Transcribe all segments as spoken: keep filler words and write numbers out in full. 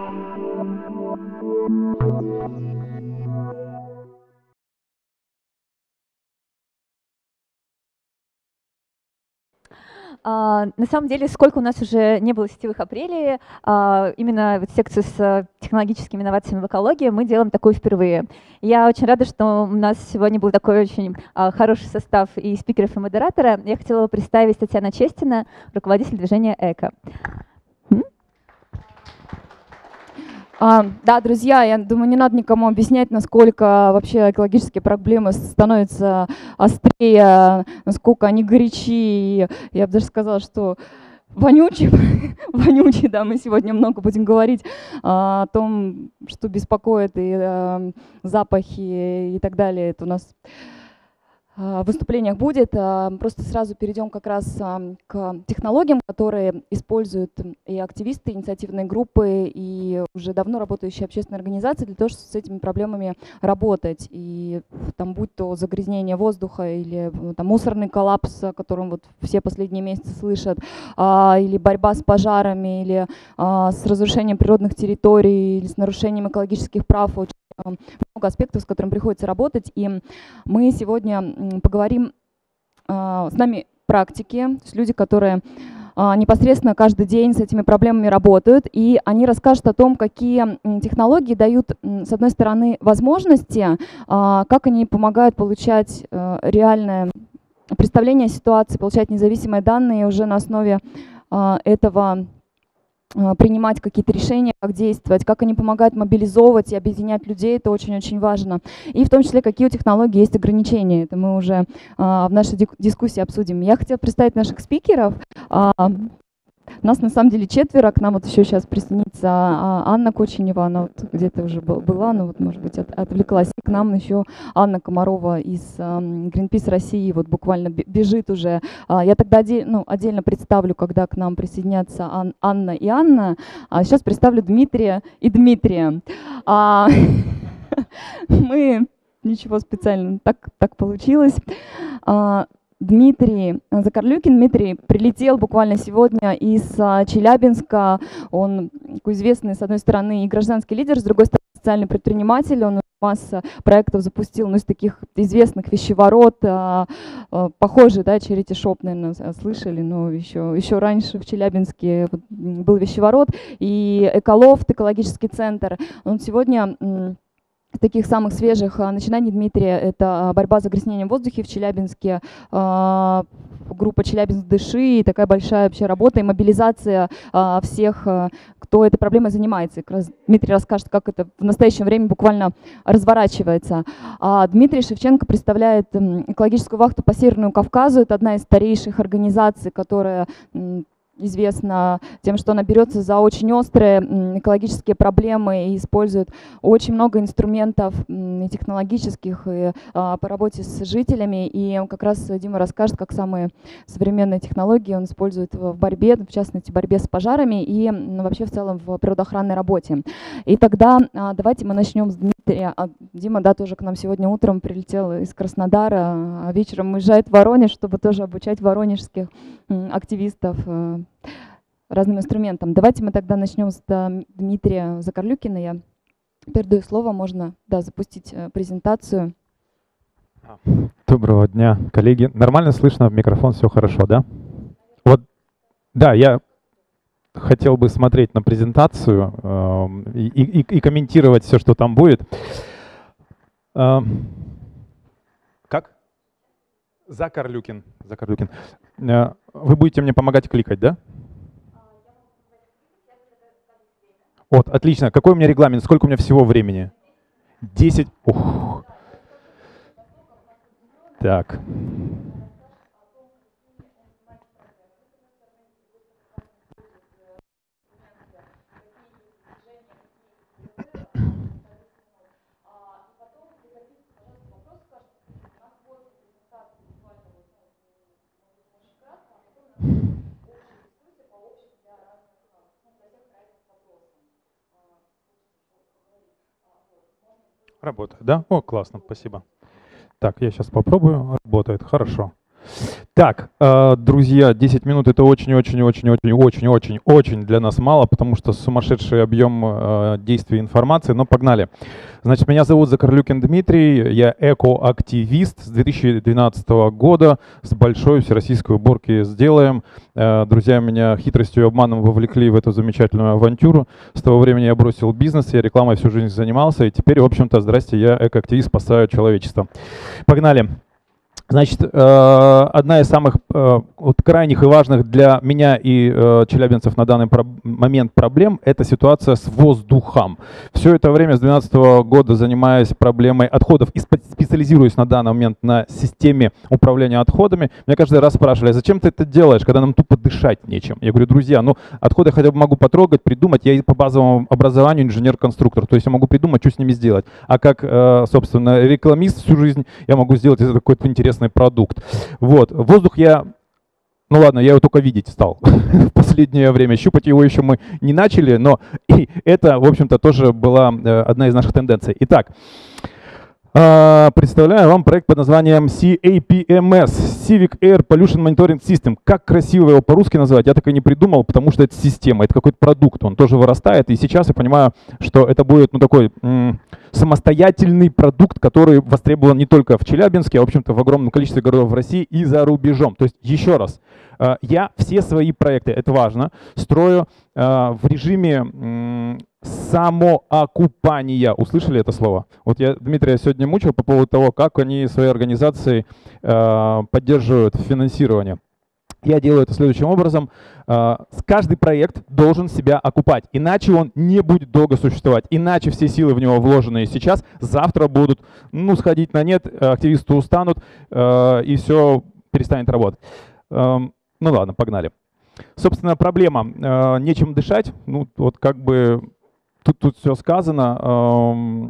Uh, на самом деле, сколько у нас уже не было сетевых апрелей, uh, именно вот секцию с технологическими инновациями в экологии мы делаем такую впервые. Я очень рада, что у нас сегодня был такой очень uh, хороший состав и спикеров, и модератора. Я хотела бы представить Татьяна Честина, руководитель движения «Эко». А, да, друзья, я думаю, не надо никому объяснять, насколько вообще экологические проблемы становятся острее, насколько они горячи. И я бы даже сказала, что вонючие, вонючие, да, мы сегодня много будем говорить а, о том, что беспокоит, и а, запахи и так далее. Это у нас в выступлениях будет. Просто сразу перейдем как раз к технологиям, которые используют и активисты, и инициативные группы, и уже давно работающие общественные организации для того, чтобы с этими проблемами работать. И там будь то загрязнение воздуха или там, мусорный коллапс, о котором вот все последние месяцы слышат, или борьба с пожарами, или с разрушением природных территорий, или с нарушением экологических прав. Много аспектов, с которыми приходится работать, и мы сегодня поговорим с нами практики, то есть люди, которые непосредственно каждый день с этими проблемами работают, и они расскажут о том, какие технологии дают, с одной стороны, возможности, как они помогают получать реальное представление о ситуации, получать независимые данные, и уже на основе этого принимать какие-то решения, как действовать, как они помогают мобилизовывать и объединять людей, это очень-очень важно. И в том числе, какие у технологий есть ограничения, это мы уже а, в нашей дискуссии обсудим. Я хотела представить наших спикеров. А, нас на самом деле четверо, к нам вот еще сейчас присоединится Анна Коченева, она вот где-то уже была, но вот, может быть, от, отвлеклась. И к нам еще Анна Комарова из Greenpeace России, вот буквально бежит уже. Я тогда отдель, ну, отдельно представлю, когда к нам присоединятся Ан, Анна и Анна. А сейчас представлю Дмитрия и Дмитрия. А, мы, ничего специального, так, так получилось. Дмитрий Закарлюкин. Дмитрий прилетел буквально сегодня из Челябинска. Он такой известный, с одной стороны, и гражданский лидер, с другой стороны, социальный предприниматель. Он массу проектов запустил, ну, из таких известных вещеворот, похожий, да, Charity Shop, наверное, слышали, но еще, еще раньше в Челябинске был вещеворот, и Эколофт, экологический центр. Он сегодня... Таких самых свежих начинаний Дмитрия — это борьба с загрязнением в воздухе в Челябинске, группа «Челябинск дыши», и такая большая вообще работа и мобилизация всех, кто этой проблемой занимается. И как раз Дмитрий расскажет, как это в настоящее время буквально разворачивается. А Дмитрий Шевченко представляет экологическую вахту по Северному Кавказу. Это одна из старейших организаций, которая известна тем, что она берется за очень острые экологические проблемы и использует очень много инструментов и технологических и, а, по работе с жителями. И как раз Дима расскажет, как самые современные технологии он использует в борьбе, в частности, в борьбе с пожарами и, ну, вообще в целом в природоохранной работе. И тогда а, давайте мы начнем с Дмитрия. А, Дима, да, тоже к нам сегодня утром прилетел из Краснодара, а вечером уезжает в Воронеж, чтобы тоже обучать воронежских активистов разным инструментам. Давайте мы тогда начнем с Дмитрия Закарлюкина. Я передаю слово, можно, да, запустить презентацию. Доброго дня, коллеги. Нормально слышно в микрофон, все хорошо, да? Вот, да, я хотел бы смотреть на презентацию э, и, и, и комментировать все, что там будет. Э, как? Закарлюкин. Закарлюкин. Э, вы будете мне помогать кликать, да? Вот, отлично. Какой у меня регламент? Сколько у меня всего времени? десять. Ух. Так. Работает, да? О, классно, спасибо. Так, я сейчас попробую. Работает, хорошо. Так, друзья, десять минут это очень-очень-очень-очень-очень-очень для нас мало, потому что сумасшедший объем действий информации, но погнали. Значит, меня зовут Закарлюкин Дмитрий, я экоактивист с две тысячи двенадцатого года, с большой всероссийской уборки «Сделаем». Друзья меня хитростью и обманом вовлекли в эту замечательную авантюру. С того времени я бросил бизнес, я рекламой всю жизнь занимался, и теперь, в общем-то, здрасте, я экоактивист, спасаю человечество. Погнали. Значит, одна из самых вот, крайних и важных для меня и челябинцев на данный момент проблем – это ситуация с воздухом. Все это время с две тысячи двенадцатого года занимаюсь проблемой отходов и специализируюсь на данный момент на системе управления отходами. Меня каждый раз спрашивали, а зачем ты это делаешь, когда нам тупо дышать нечем? Я говорю, друзья, ну отходы хотя бы могу потрогать, придумать. Я по базовому образованию инженер-конструктор, то есть я могу придумать, что с ними сделать. А как, собственно, рекламист всю жизнь я могу сделать из этого какой-то интересный продукт. Вот. Воздух я, ну ладно, я его только видеть стал в последнее время. Щупать его еще мы не начали, но и это, в общем-то, тоже была одна из наших тенденций. Итак, представляю вам проект под названием си эй пи эм эс, Civic Air Pollution Monitoring System. Как красиво его по-русски назвать, я так и не придумал, потому что это система, это какой-то продукт, он тоже вырастает. И сейчас я понимаю, что это будет ну, такой м- самостоятельный продукт, который востребован не только в Челябинске, а, в общем-то, в огромном количестве городов в России и за рубежом. То есть, еще раз, я все свои проекты, это важно, строю в режиме самоокупания. Услышали это слово? Вот я Дмитрия сегодня мучил по поводу того, как они своей организацией поддерживают финансирование. Я делаю это следующим образом. Каждый проект должен себя окупать, иначе он не будет долго существовать. Иначе все силы в него вложенные сейчас, завтра будут ну, сходить на нет, активисты устанут, и все перестанет работать. Ну ладно, погнали. Собственно, проблема. Нечем дышать. Ну, вот как бы тут, тут все сказано.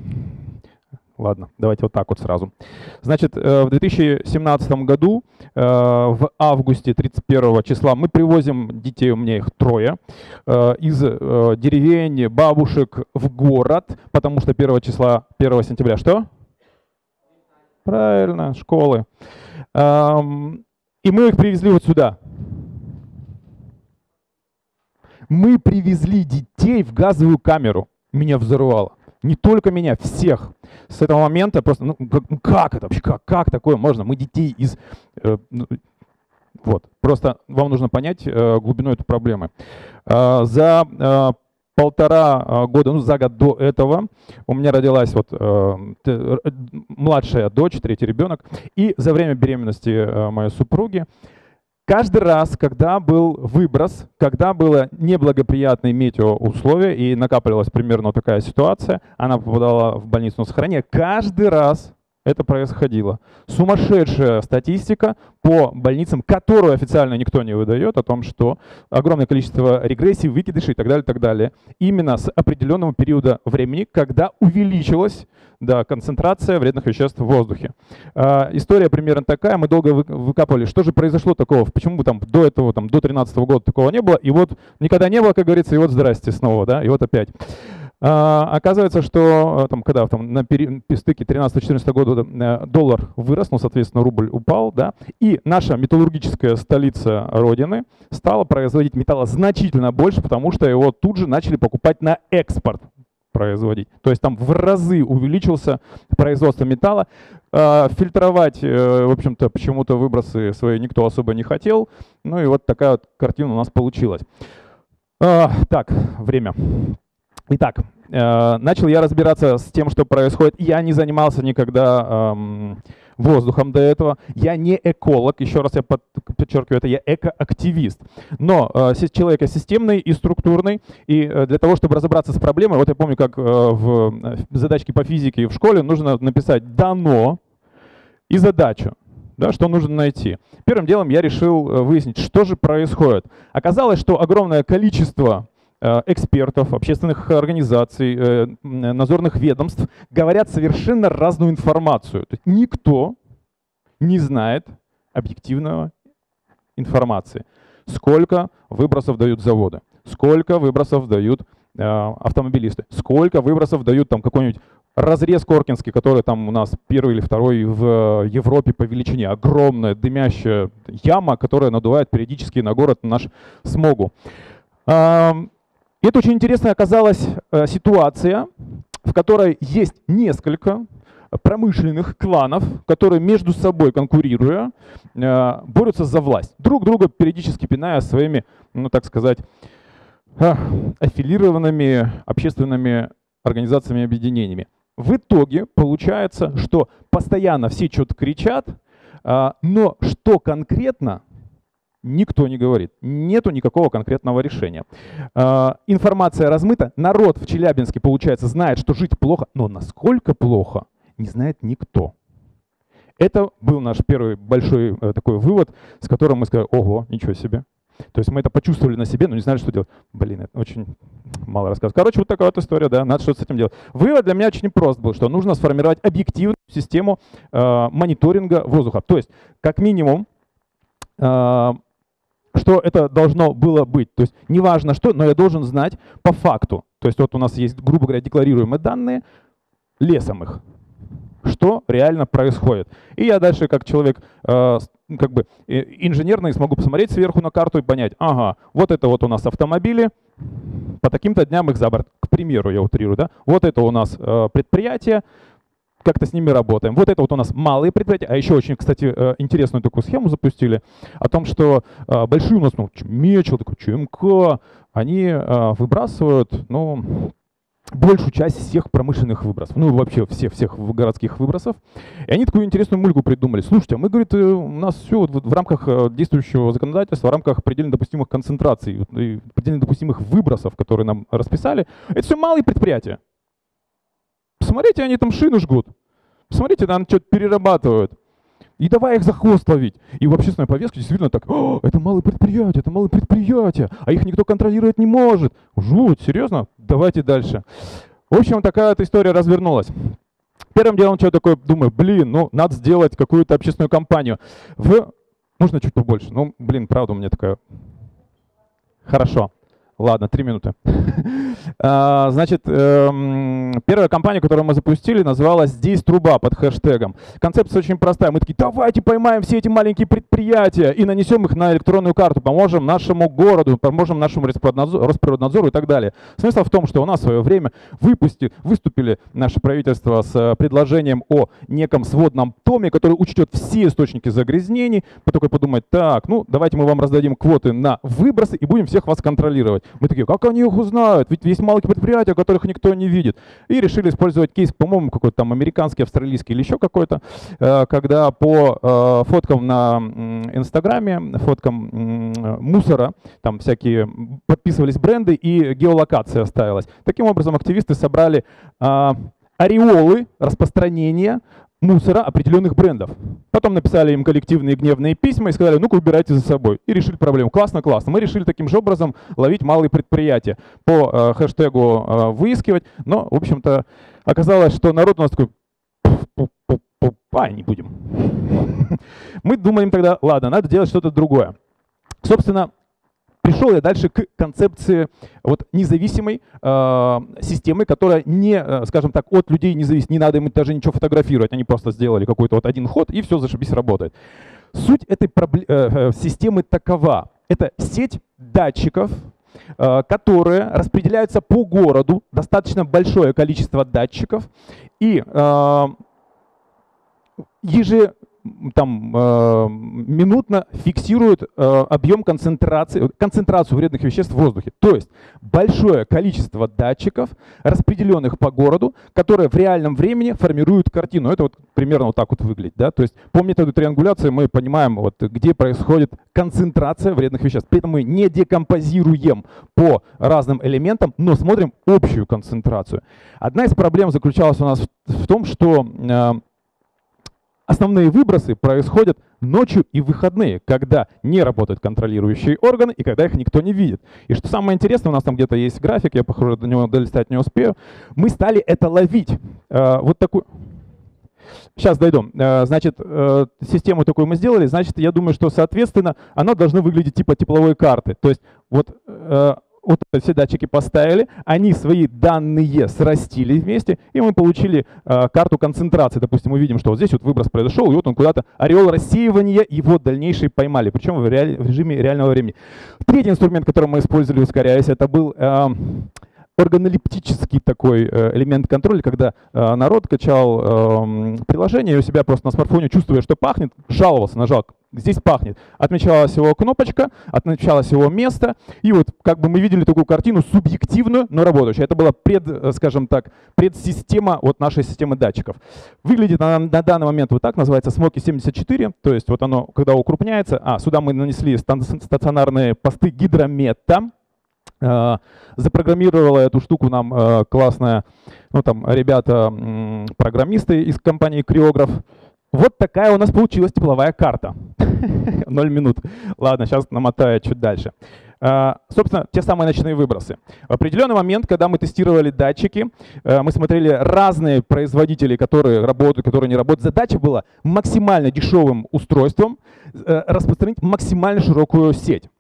Ладно, давайте вот так вот сразу. Значит, в две тысячи семнадцатом году, в августе тридцать первого числа, мы привозим детей, у меня их трое, из деревень, бабушек в город, потому что первого числа, первого сентября, что? Правильно, школы. И мы их привезли вот сюда. Мы привезли детей в газовую камеру. Меня взорвало. Не только меня, всех. С этого момента просто, ну как это вообще, как, как такое можно? Мы детей из... Э, ну, вот, просто вам нужно понять э, глубину этой проблемы. Э, за э, полтора года, ну за год до этого у меня родилась вот э, младшая дочь, третий ребенок. И за время беременности э, моей супруги каждый раз, когда был выброс, когда было неблагоприятные метеоусловия и накапливалась примерно такая ситуация, она попадала в больницу на сохранение, каждый раз это происходило. Сумасшедшая статистика по больницам, которую официально никто не выдает, о том, что огромное количество регрессий, выкидышей и так далее, так далее. Именно с определенного периода времени, когда увеличилась да, концентрация вредных веществ в воздухе. А, история примерно такая. Мы долго вы, выкапывали, что же произошло такого, почему там до этого, там, до две тысячи тринадцатого года такого не было, и вот никогда не было, как говорится, и вот здрасте снова, да, и вот опять. А, оказывается, что там, когда там, на пери... стыке тринадцатого-четырнадцатого года доллар вырос, ну, соответственно, рубль упал, да, и наша металлургическая столица Родины стала производить металла значительно больше, потому что его тут же начали покупать на экспорт производить. То есть там в разы увеличился производство металла. А, фильтровать, в общем-то, почему-то выбросы свои никто особо не хотел. Ну и вот такая вот картина у нас получилась. А, так, время. Итак, э, начал я разбираться с тем, что происходит. Я не занимался никогда эм, воздухом до этого. Я не эколог, еще раз я под, подчеркиваю, это я экоактивист. Но э, человек я системный и структурный. И э, для того, чтобы разобраться с проблемой, вот я помню, как э, в, в задачке по физике в школе нужно написать «дано» и задачу. Да, что нужно найти. Первым делом я решил выяснить, что же происходит. Оказалось, что огромное количество экспертов, общественных организаций, надзорных ведомств говорят совершенно разную информацию. То есть никто не знает объективной информации. Сколько выбросов дают заводы, сколько выбросов дают автомобилисты, сколько выбросов дают там какой-нибудь разрез Коркинский, который там у нас первый или второй в Европе по величине. Огромная дымящая яма, которая надувает периодически на город наш смогу. Это очень интересная оказалась ситуация, в которой есть несколько промышленных кланов, которые между собой конкурируя, борются за власть, друг друга периодически пиная своими, ну так сказать, аффилированными общественными организациями и объединениями. В итоге получается, что постоянно все что-то кричат, но что конкретно, никто не говорит. Нету никакого конкретного решения. Информация размыта. Народ в Челябинске, получается, знает, что жить плохо, но насколько плохо, не знает никто. Это был наш первый большой такой вывод, с которым мы сказали: ого, ничего себе. То есть мы это почувствовали на себе, но не знали, что делать. Блин, это очень мало рассказывать. Короче, вот такая вот история, да, надо что-то с этим делать. Вывод для меня очень прост был, что нужно сформировать объективную систему э, мониторинга воздуха. То есть, как минимум, э, что это должно было быть. То есть, неважно что, но я должен знать по факту. То есть, вот у нас есть, грубо говоря, декларируемые данные, лесом их, что реально происходит. И я дальше, как человек э, как бы инженерный, смогу посмотреть сверху на карту и понять: ага, вот это вот у нас автомобили, по таким-то дням их за борт. К примеру, я утрирую, да? Вот это у нас э, предприятия, как-то с ними работаем. Вот это вот у нас малые предприятия. А еще очень, кстати, э, интересную такую схему запустили о том, что э, большие у нас, ну, Мечел, такой ЧМК, они э, выбрасывают, ну, большую часть всех промышленных выбросов, ну вообще всех всех городских выбросов. И они такую интересную мульку придумали. Слушайте, а мы, говорит, у нас все вот в рамках действующего законодательства, в рамках предельно допустимых концентраций, предельно допустимых выбросов, которые нам расписали, это все малые предприятия. Посмотрите, они там шины жгут. Посмотрите, там что-то перерабатывают. И давай их за хвост ловить. И в общественной повестке действительно так: о, это малые предприятия, это малые предприятия, а их никто контролировать не может. Жуть, серьезно? Давайте дальше. В общем, такая вот история развернулась. Первым делом, что такое, думаю, блин, ну надо сделать какую-то общественную кампанию. В... Можно чуть побольше? Ну, блин, правда у меня такая... Хорошо. Ладно, три минуты. Значит, первая кампания, которую мы запустили, называлась «Здесь труба» под хэштегом. Концепция очень простая. Мы такие: давайте поймаем все эти маленькие предприятия и нанесем их на электронную карту, поможем нашему городу, поможем нашему Росприроднадзору и так далее. Смысл в том, что у нас в свое время выпусти, выступили наше правительство с предложением о неком сводном томе, который учтет все источники загрязнений, только подумать: так, ну давайте мы вам раздадим квоты на выбросы и будем всех вас контролировать. Мы такие: как они их узнают? Ведь есть маленькие предприятия, которых никто не видит. И решили использовать кейс, по-моему, какой-то там американский, австралийский или еще какой-то, когда по фоткам на Инстаграме, фоткам мусора, там всякие подписывались бренды и геолокация ставилась. Таким образом, активисты собрали ореолы распространения мусора определенных брендов. Потом написали им коллективные гневные письма и сказали: ну-ка, убирайте за собой. И решили проблему. Классно, классно. Мы решили таким же образом ловить малые предприятия, по э, хэштегу э, выискивать. Но, в общем-то, оказалось, что народ у нас такой: а, не будем. Мы думаем тогда: ладно, надо делать что-то другое. Собственно, пришел я дальше к концепции вот независимой э, системы, которая не, э, скажем так, от людей не зависит. Не надо им даже ничего фотографировать, они просто сделали какой-то вот один ход, и все, зашибись, работает. Суть этой э, системы такова. Это сеть датчиков, э, которые распределяются по городу, достаточно большое количество датчиков, и э, еже там э, минутно фиксируют э, объем концентрации, концентрацию вредных веществ в воздухе. То есть большое количество датчиков, распределенных по городу, которые в реальном времени формируют картину. Это вот примерно вот так вот выглядит. Да? То есть по методу триангуляции мы понимаем, вот, где происходит концентрация вредных веществ. При этом мы не декомпозируем по разным элементам, но смотрим общую концентрацию. Одна из проблем заключалась у нас в, в том, что э, основные выбросы происходят ночью и в выходные, когда не работают контролирующие органы и когда их никто не видит. И что самое интересное, у нас там где-то есть график, я, похоже, до него долистать не успею. Мы стали это ловить. Э, вот такую... Сейчас дойдем. Э, значит, э, систему такую мы сделали. Значит, я думаю, что, соответственно, она должна выглядеть типа тепловой карты. То есть вот... Э, вот все датчики поставили, они свои данные срастили вместе, и мы получили э, карту концентрации. Допустим, мы видим, что вот здесь вот выброс произошел, и вот он куда-то, ореол рассеивания его дальнейший поймали, причем в, реаль, в режиме реального времени. Третий инструмент, который мы использовали, ускоряясь, это был э, органолептический такой э, элемент контроля, когда э, народ качал э, приложение и у себя просто на смартфоне, чувствуя, что пахнет, жаловался, нажал, здесь пахнет. Отмечалась его кнопочка, отмечалось его место, и вот как бы мы видели такую картину субъективную, но работающую. Это была пред, скажем так, предсистема вот нашей системы датчиков. Выглядит она на данный момент вот так, называется смоки семьдесят четыре, то есть вот оно, когда укрупняется, а сюда мы нанесли стационарные посты гидромета. Uh, запрограммировала эту штуку нам uh, классная, ну там ребята, м, программисты из компании Криограф. Вот такая у нас получилась тепловая карта. Ноль минут. Ладно, сейчас намотаю чуть дальше. Uh, собственно, те самые ночные выбросы. В определенный момент, когда мы тестировали датчики, uh, мы смотрели разные производители, которые работают, которые не работают. Задача была максимально дешевым устройством uh, распространить максимально широкую сеть.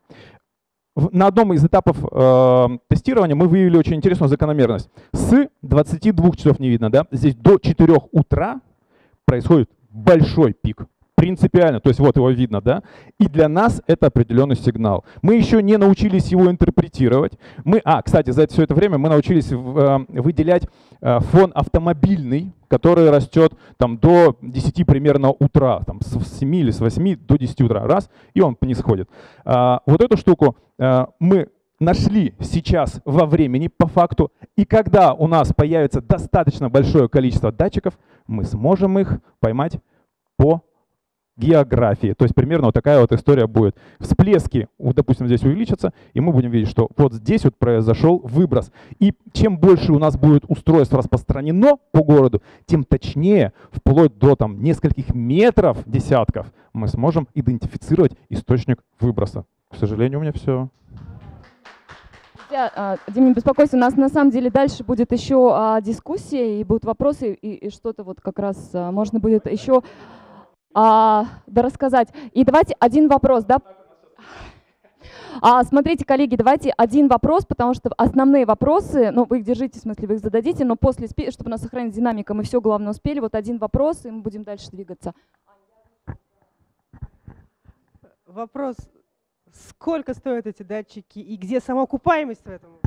На одном из этапов э, тестирования мы выявили очень интересную закономерность. С двадцати двух часов не видно, да? Здесь до четырёх утра происходит большой пик. Принципиально, то есть вот его видно, да? И для нас это определенный сигнал. Мы еще не научились его интерпретировать. Мы, а, кстати, за все это время мы научились в, э, выделять э, фон автомобильный, который растет там до десяти примерно утра, там с семи или с восьми до десяти утра, раз, и он нисходит. А, вот эту штуку а, мы нашли сейчас во времени по факту, и когда у нас появится достаточно большое количество датчиков, мы сможем их поймать по географии. То есть примерно вот такая вот история будет. Всплески, вот, допустим, здесь увеличатся, и мы будем видеть, что вот здесь вот произошел выброс. И чем больше у нас будет устройств распространено по городу, тем точнее, вплоть до там нескольких метров, десятков, мы сможем идентифицировать источник выброса. К сожалению, у меня все. Дим, не беспокойся, у нас на самом деле дальше будет еще а, дискуссия, и будут вопросы, и, и что-то вот как раз а, можно будет еще а, да рассказать. И давайте один вопрос, да? А, смотрите, коллеги, давайте один вопрос, потому что основные вопросы, ну, вы их держите, в смысле, вы их зададите, но после, чтобы у нас сохранить динамику, мы все, главное, успели. Вот один вопрос, и мы будем дальше двигаться. Вопрос. Сколько стоят эти датчики и где самоокупаемость в этом?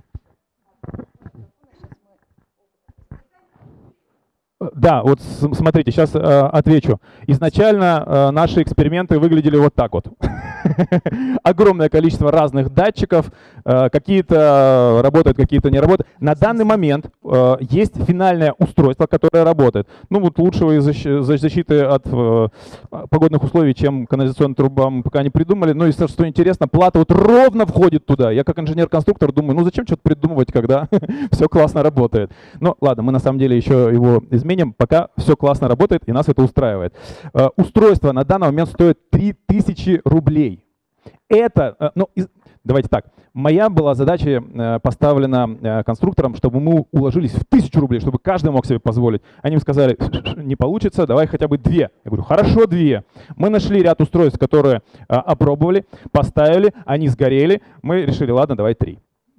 Да, вот смотрите, сейчас э, отвечу. Изначально э, наши эксперименты выглядели вот так вот. Огромное количество разных датчиков, э, какие-то работают, какие-то не работают. На данный момент э, есть финальное устройство, которое работает. Ну вот лучшего из защиты от э, погодных условий, чем канализационная труба, мы пока не придумали. Но и что интересно, плата вот ровно входит туда. Я как инженер-конструктор думаю, ну зачем что-то придумывать, когда все классно работает. Ну ладно, мы на самом деле еще его изменим. Пока все классно работает и нас это устраивает. Uh, устройство на данный момент стоит три тысячи рублей. Это, uh, ну, из, давайте так, моя была задача uh, поставлена uh, конструктором, чтобы мы уложились в тысячу рублей, чтобы каждый мог себе позволить. Они мне сказали, не получится, давай хотя бы две. Я говорю, хорошо, две. Мы нашли ряд устройств, которые uh, опробовали, поставили, они сгорели. Мы решили, ладно, давай три.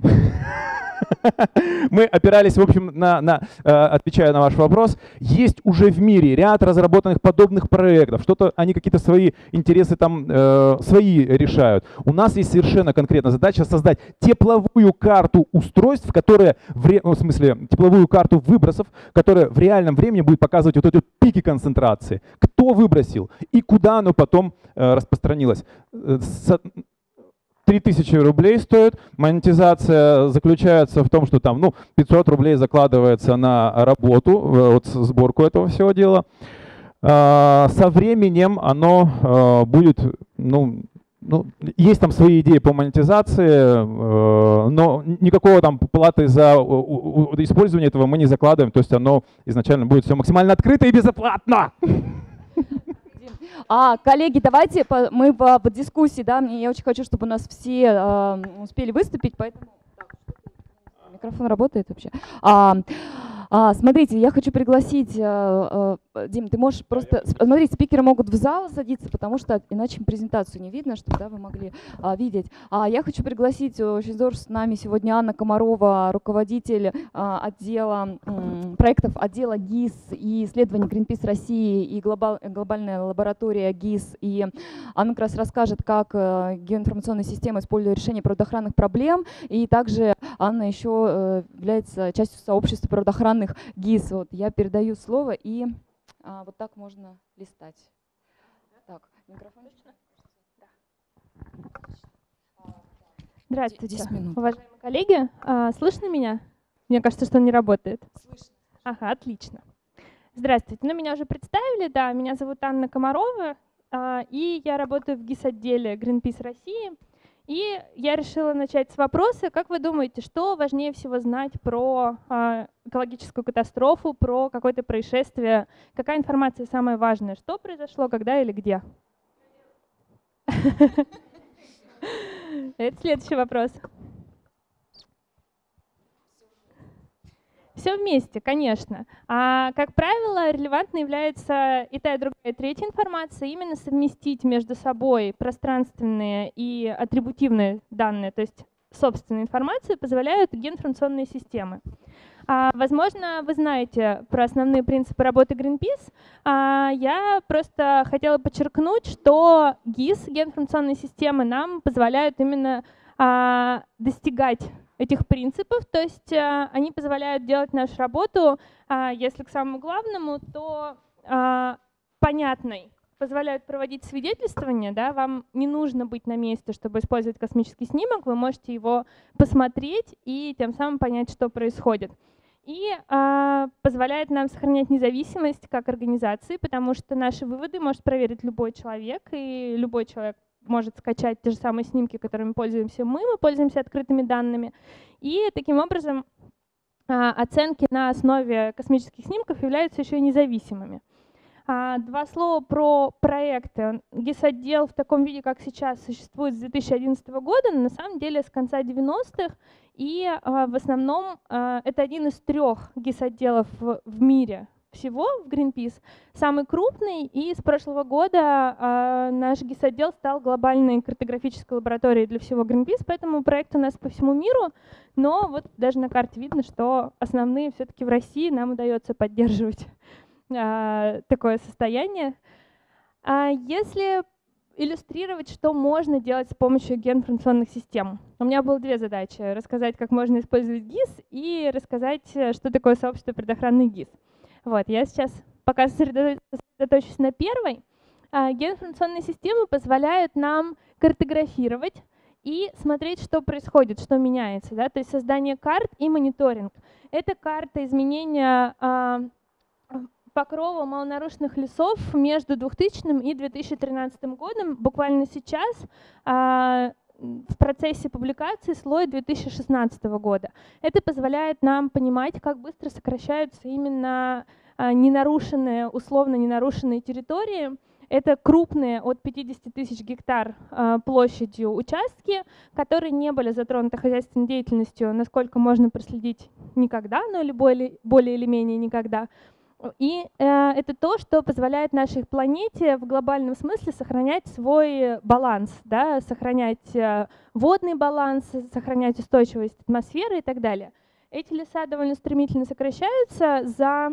Мы опирались, в общем, на, на, отвечая на ваш вопрос, есть уже в мире ряд разработанных подобных проектов, что-то они какие-то свои интересы там э, свои решают. У нас есть совершенно конкретная задача создать тепловую карту устройств, которые, в, ре, в смысле, тепловую карту выбросов, которая в реальном времени будет показывать вот эти вот пики концентрации, кто выбросил и куда оно потом э, распространилось. три тысячи рублей стоит. Монетизация заключается в том, что там ну, пятьсот рублей закладывается на работу, вот сборку этого всего дела. Со временем оно будет, ну, ну, есть там свои идеи по монетизации, но никакого там платы за использование этого мы не закладываем, то есть оно изначально будет все максимально открыто и безоплатно. А, коллеги, давайте по, мы по, по дискуссии, да, я очень хочу, чтобы у нас все э, успели выступить, поэтому так, микрофон работает вообще. А, А, смотрите, я хочу пригласить, а, а, Дим, ты можешь просто, смотрите, спикеры могут в зал садиться, потому что иначе презентацию не видно, чтобы да, вы могли а, видеть. А я хочу пригласить, очень здорово, с нами сегодня Анна Комарова, руководитель а, отдела м, проектов отдела ГИС и исследований Greenpeace России и глобал, глобальная лаборатория ГИС. И Анна как раз расскажет, как а, геоинформационная система использует решение природоохранных проблем. И также Анна еще а, является частью сообщества природоохранных ГИС. Вот, я передаю слово, и а, вот так можно листать. Так, микрофон. Здравствуйте, десять минут. уважаемые коллеги. А, слышно меня? Мне кажется, что он не работает. Слышно. Ага, отлично. Здравствуйте. Ну, меня уже представили, да, меня зовут Анна Комарова, а, и я работаю в ГИС-отделе Greenpeace России. И я решила начать с вопроса, как вы думаете, что важнее всего знать про э, экологическую катастрофу, про какое-то происшествие? Какая информация самая важная? Что произошло, когда или где? Это следующий вопрос. Все вместе, конечно. А, как правило, релевантной является и та, и другая, и третья информация. Именно совместить между собой пространственные и атрибутивные данные, то есть собственную информацию, позволяют геоинформационные системы. А, возможно, вы знаете про основные принципы работы Greenpeace. А, я просто хотела подчеркнуть, что ГИС, геоинформационные системы, нам позволяют именно а, достигать этих принципов, то есть а, они позволяют делать нашу работу, а, если к самому главному, то а, понятной, позволяют проводить свидетельствование, да, вам не нужно быть на месте, чтобы использовать космический снимок, вы можете его посмотреть и тем самым понять, что происходит. И а, позволяет нам сохранять независимость как организации, потому что наши выводы может проверить любой человек, и любой человек может скачать те же самые снимки, которыми пользуемся мы, мы пользуемся открытыми данными. И таким образом а, оценки на основе космических снимков являются еще и независимыми. А, два слова про проекты. ГИС-отдел в таком виде, как сейчас, существует с две тысячи одиннадцатого года, но на самом деле с конца девяностых, и а, в основном а, это один из трех ГИС-отделов в, в мире всего в Greenpeace, самый крупный, и с прошлого года э, наш ГИС-отдел стал глобальной картографической лабораторией для всего Greenpeace, поэтому проект у нас по всему миру, но вот даже на карте видно, что основные все-таки в России нам удается поддерживать э, такое состояние. А если иллюстрировать, что можно делать с помощью геоинформационных систем. У меня было две задачи: рассказать, как можно использовать ГИС, и рассказать, что такое сообщество предохранных ГИС. Вот, я сейчас пока сосредоточусь на первой. А, геоинформационные системы позволяют нам картографировать и смотреть, что происходит, что меняется. Да? То есть создание карт и мониторинг. Это карта изменения а, покрова малонарушенных лесов между двухтысячным и две тысячи тринадцатым годом. Буквально сейчас а, в процессе публикации слой две тысячи шестнадцатого года. Это позволяет нам понимать, как быстро сокращаются именно а, ненарушенные, условно ненарушенные территории. Это крупные, от пятидесяти тысяч гектар а, площадью участки, которые не были затронуты хозяйственной деятельностью, насколько можно проследить, никогда, но или более, более или менее никогда. И э, это то, что позволяет нашей планете в глобальном смысле сохранять свой баланс, да, сохранять э, водный баланс, сохранять устойчивость атмосферы и так далее. Эти леса довольно стремительно сокращаются. За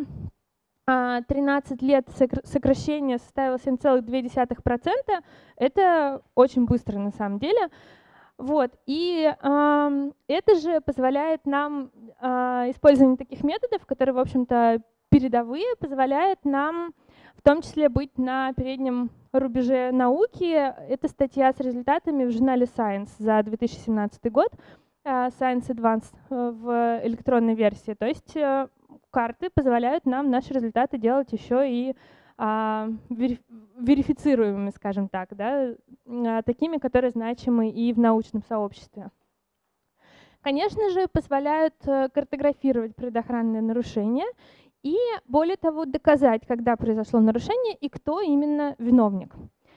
э, тринадцать лет сокращение составило семь целых две десятых процента. Это очень быстро на самом деле. Вот. И э, это же позволяет нам э, использование таких методов, которые, в общем-то, передовые, позволяет нам в том числе быть на переднем рубеже науки. Это статья с результатами в журнале Science за две тысячи семнадцатый год, Science Advance в электронной версии. То есть карты позволяют нам наши результаты делать еще и а, верифицируемыми, скажем так, да, такими, которые значимы и в научном сообществе. Конечно же, позволяют картографировать предохранные нарушения и, более того, доказать, когда произошло нарушение и кто именно виновник.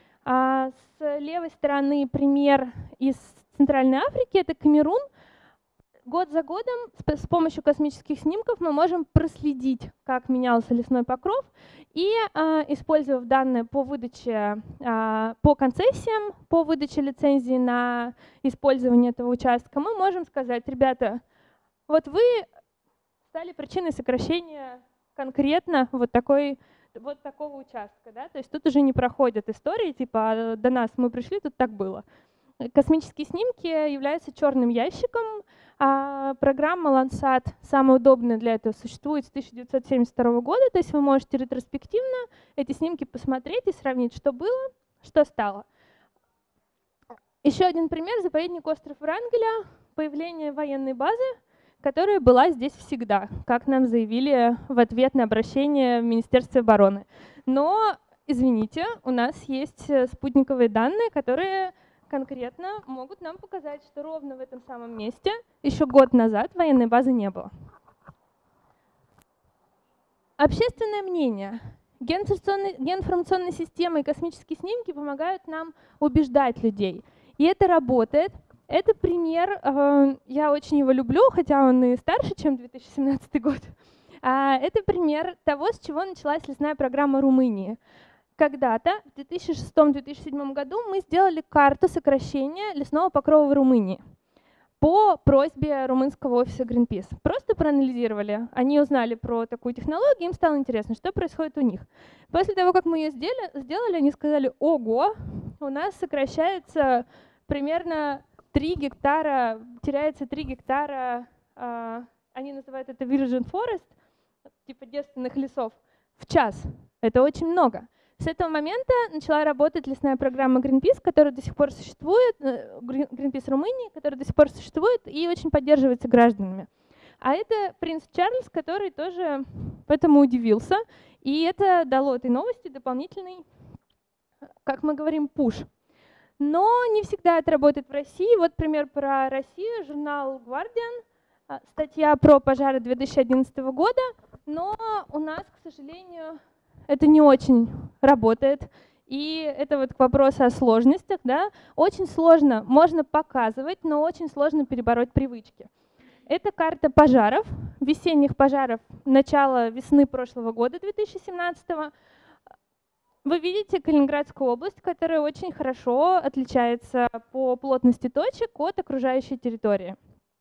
А с левой стороны пример из Центральной Африки — это Камерун. год за годом с, с помощью космических снимков мы можем проследить, как менялся лесной покров, и, э, использовав данные по выдаче, э, по концессиям, по выдаче лицензии на использование этого участка, мы можем сказать: ребята, вот вы стали причиной сокращения конкретно вот, такой, вот такого участка. Да? То есть тут уже не проходят истории, типа до нас мы пришли, тут так было. Космические снимки являются черным ящиком. А программа Landsat, самая удобная для этого, существует с тысяча девятьсот семьдесят второго года, то есть вы можете ретроспективно эти снимки посмотреть и сравнить, что было, что стало. Еще один пример — заповедник остров Врангеля, появление военной базы, которая была здесь всегда, как нам заявили в ответ на обращение в Министерство обороны. Но, извините, у нас есть спутниковые данные, которые конкретно могут нам показать, что ровно в этом самом месте еще год назад военной базы не было. Общественное мнение. Геоинформационные системы и космические снимки помогают нам убеждать людей. И это работает. Это пример, я очень его люблю, хотя он и старше, чем две тысячи семнадцатый год. Это пример того, с чего началась лесная программа Румынии. Когда-то, в две тысячи шестом — две тысячи седьмом году, мы сделали карту сокращения лесного покрова в Румынии по просьбе румынского офиса Greenpeace. Просто проанализировали. Они узнали про такую технологию, им стало интересно, что происходит у них. После того, как мы ее сделали, они сказали: ого, у нас сокращается примерно три гектара, теряется три гектара, э, они называют это virgin forest, типа девственных лесов, в час. Это очень много. С этого момента начала работать лесная программа Greenpeace, которая до сих пор существует, Greenpeace Румынии, которая до сих пор существует и очень поддерживается гражданами. А это принц Чарльз, который тоже этому удивился, и это дало этой новости дополнительный, как мы говорим, пуш. Но не всегда это работает в России. Вот пример про Россию, журнал Guardian, статья про пожары две тысячи одиннадцатого года, но у нас, к сожалению, это не очень работает. И это вот к вопросу о сложностях. Да? Очень сложно, можно показывать, но очень сложно перебороть привычки. Это карта пожаров, весенних пожаров начала весны прошлого года, две тысячи семнадцатого. Вы видите Калининградскую область, которая очень хорошо отличается по плотности точек от окружающей территории.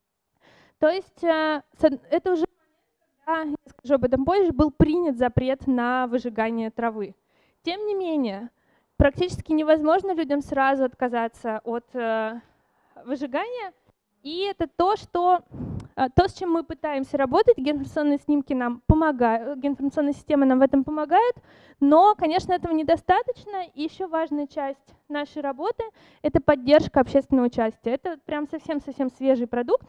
То есть это уже, я скажу об этом позже, был принят запрет на выжигание травы. Тем не менее, практически невозможно людям сразу отказаться от выжигания. И это то, что, то, с чем мы пытаемся работать. Геоинформационные снимки нам помогают, геоинформационная система нам в этом помогает, но, конечно, этого недостаточно. И еще важная часть нашей работы — это поддержка общественного участия. Это прям совсем-совсем свежий продукт.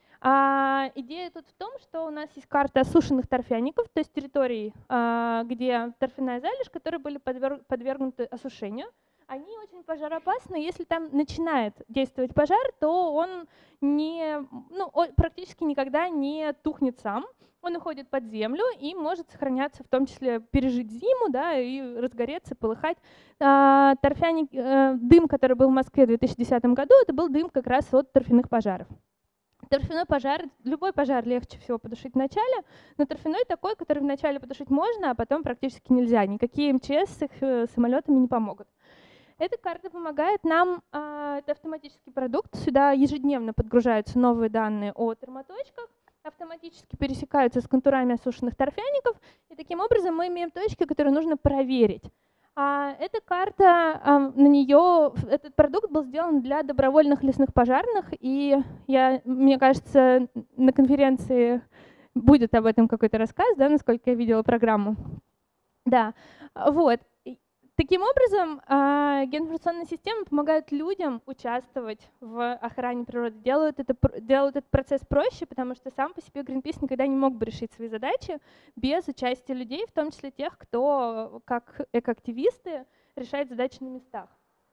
А идея тут в том, что у нас есть карта осушенных торфяников, то есть территорий, а, где торфяная залежь, которые были подвергнуты осушению. Они очень пожароопасны. Если там начинает действовать пожар, то он не, ну, практически никогда не тухнет сам. Он уходит под землю и может сохраняться, в том числе пережить зиму, да, и разгореться, полыхать. А, торфяник, э, дым, который был в Москве в две тысячи десятом году, это был дым как раз от торфяных пожаров. Торфяной пожар, любой пожар легче всего потушить в начале, но торфяной такой, который вначале потушить можно, а потом практически нельзя. Никакие эм че эс с их самолетами не помогут. Эта карта помогает нам, это автоматический продукт, сюда ежедневно подгружаются новые данные о термоточках, автоматически пересекаются с контурами осушенных торфяников, и таким образом мы имеем точки, которые нужно проверить. Эта карта, на нее, этот продукт был сделан для добровольных лесных пожарных, и я, мне кажется, на конференции будет об этом какой-то рассказ, да, насколько я видела программу. Да, вот. Таким образом, геоинформационные системы помогают людям участвовать в охране природы, делают, это, делают этот процесс проще, потому что сам по себе Greenpeace никогда не мог бы решить свои задачи без участия людей, в том числе тех, кто, как экоактивисты, решает задачи на местах.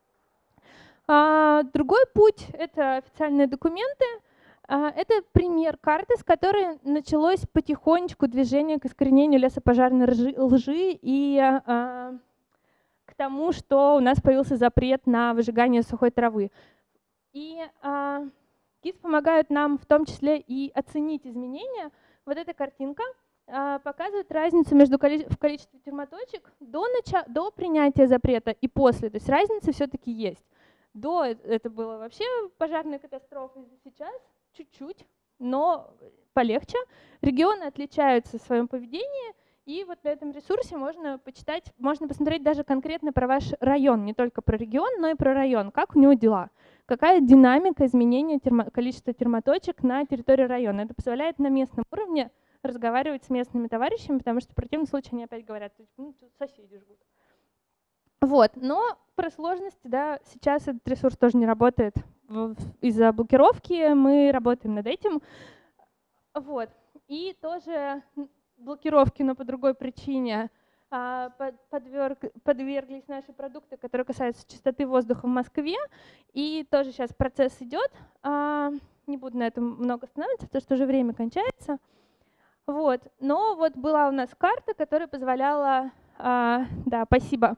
Другой путь — это официальные документы. Это пример карты, с которой началось потихонечку движение к искоренению лесопожарной лжи и к тому, что у нас появился запрет на выжигание сухой травы. И а, гис помогают нам в том числе и оценить изменения. Вот эта картинка а, показывает разницу между коли в количестве термоточек до, начала, до принятия запрета и после. То есть разница все-таки есть. До это было вообще пожарная катастрофа, сейчас чуть-чуть, но полегче. Регионы отличаются в своем поведении, и вот на этом ресурсе можно почитать, можно посмотреть даже конкретно про ваш район, не только про регион, но и про район, как у него дела, какая динамика изменения термо, количества термоточек на территории района. Это позволяет на местном уровне разговаривать с местными товарищами, потому что в противном случае они опять говорят, ну, тут соседи жгут. Вот, но про сложности, да, сейчас этот ресурс тоже не работает из-за блокировки, мы работаем над этим. Вот, и тоже блокировки, но по другой причине подверг, подверглись наши продукты, которые касаются чистоты воздуха в Москве, и тоже сейчас процесс идет. Не буду на этом много останавливаться, потому что уже время кончается. Вот, но вот была у нас карта, которая позволяла, да, спасибо,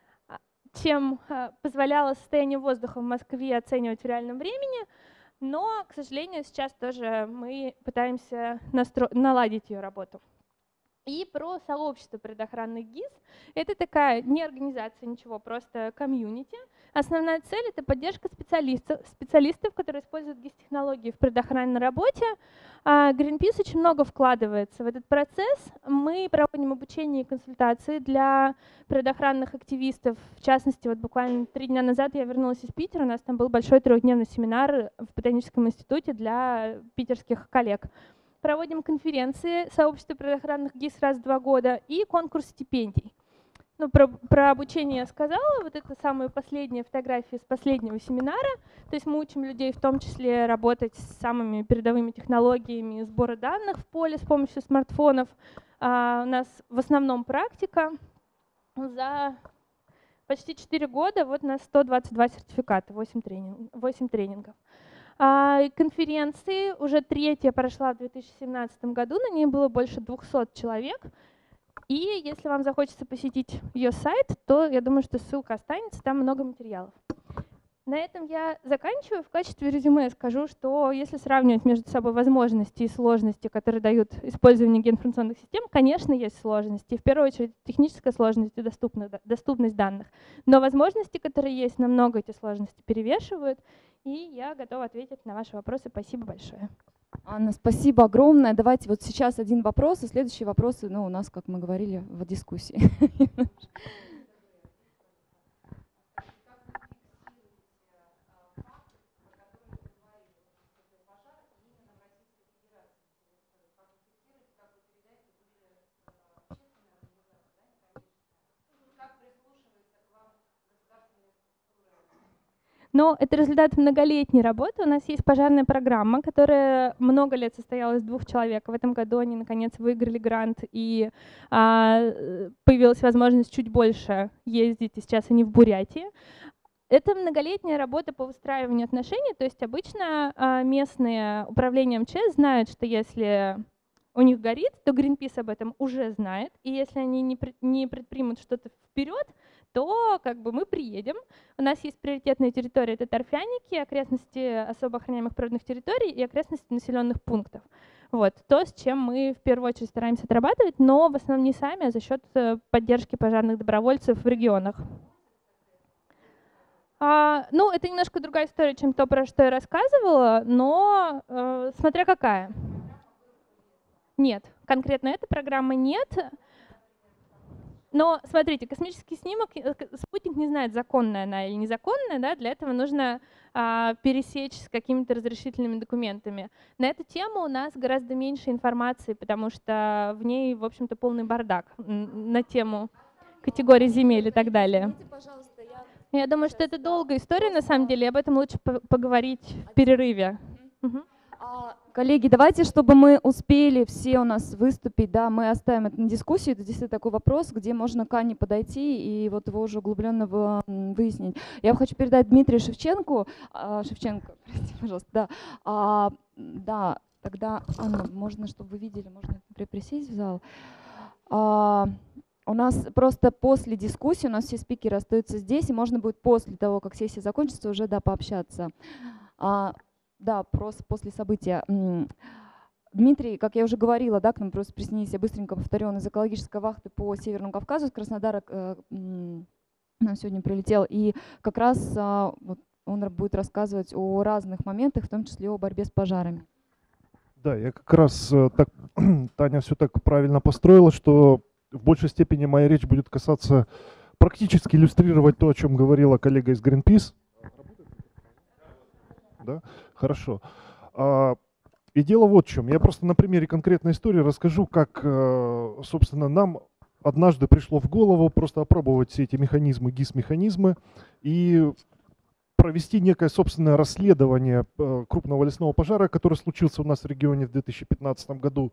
чем позволяло состояние воздуха в Москве оценивать в реальном времени, но, к сожалению, сейчас тоже мы пытаемся настро... наладить ее работу. И про сообщество предохранных ГИС. Это такая не организация, ничего, просто комьюнити. Основная цель — это поддержка специалистов, специалистов, которые используют ГИС-технологии в предохранной работе. Greenpeace очень много вкладывается в этот процесс. Мы проводим обучение и консультации для предохранных активистов. В частности, вот буквально три дня назад я вернулась из Питера, у нас там был большой трехдневный семинар в Ботаническом институте для питерских коллег. Проводим конференции сообщества предохранных ГИС раз в два года и конкурс стипендий. Ну, про, про обучение я сказала, вот это самые последние фотографии с последнего семинара. То есть мы учим людей в том числе работать с самыми передовыми технологиями сбора данных в поле с помощью смартфонов. А у нас в основном практика. За почти четыре года вот у нас сто двадцать два сертификата, восемь, тренинг, восемь тренингов. А конференции, уже третья прошла в две тысячи семнадцатом году, на ней было больше двухсот человек. И если вам захочется посетить ее сайт, то я думаю, что ссылка останется, там много материалов. На этом я заканчиваю. В качестве резюме скажу, что если сравнивать между собой возможности и сложности, которые дают использование геоинформационных систем, конечно, есть сложности. В первую очередь техническая сложность и доступность данных. Но возможности, которые есть, намного эти сложности перевешивают. И я готова ответить на ваши вопросы. Спасибо большое. Анна, спасибо огромное. Давайте вот сейчас один вопрос, и следующие вопросы, ну, у нас, как мы говорили, в дискуссии. Но это результат многолетней работы. У нас есть пожарная программа, которая много лет состояла из двух человек. В этом году они, наконец, выиграли грант, и а, появилась возможность чуть больше ездить, и сейчас они в Бурятии. Это многолетняя работа по выстраиванию отношений, то есть обычно а, местные управления МЧС знают, что если у них горит, то Greenpeace об этом уже знает, и если они не, не предпримут что-то вперед, то как бы мы приедем. У нас есть приоритетные территории, это торфяники, окрестности особо охраняемых природных территорий и окрестности населенных пунктов. Вот то, с чем мы в первую очередь стараемся отрабатывать, но в основном не сами, а за счет поддержки пожарных добровольцев в регионах. А, ну, это немножко другая история, чем то, про что я рассказывала, но э, смотря какая. Нет, конкретно этой программы нет. Но смотрите, космический снимок, спутник не знает, законная она или незаконная, да, для этого нужно а, пересечь с какими-то разрешительными документами. На эту тему у нас гораздо меньше информации, потому что в ней, в общем-то, полный бардак на тему категории земель и так далее. Я думаю, что это долгая история, на самом деле, об этом лучше поговорить в перерыве. Угу. Коллеги, давайте, чтобы мы успели все у нас выступить, да, мы оставим это на дискуссию. Это действительно такой вопрос, где можно к Анне подойти и вот его уже углубленно выяснить. Я хочу передать Дмитрию Шевченко. Шевченко, простите, пожалуйста, да. А, да, тогда, Анна, можно, чтобы вы видели, можно присесть в зал. А, у нас просто после дискуссии, у нас все спикеры остаются здесь, и можно будет после того, как сессия закончится, уже, да, пообщаться. А, Да, просто после события. Дмитрий, как я уже говорила, да, к нам просто присоединились, я быстренько повторю, он из экологической вахты по Северному Кавказу, с Краснодара э, нам сегодня прилетел, и как раз а, вот он будет рассказывать о разных моментах, в том числе о борьбе с пожарами. Да, я как раз так, Таня все так правильно построила, что в большей степени моя речь будет касаться, практически иллюстрировать то, о чем говорила коллега из Greenpeace. Да? Хорошо. И дело вот в чем. Я просто на примере конкретной истории расскажу, как, собственно, нам однажды пришло в голову просто опробовать все эти механизмы, ГИС-механизмы и провести некое собственное расследование крупного лесного пожара, который случился у нас в регионе в две тысячи пятнадцатом году.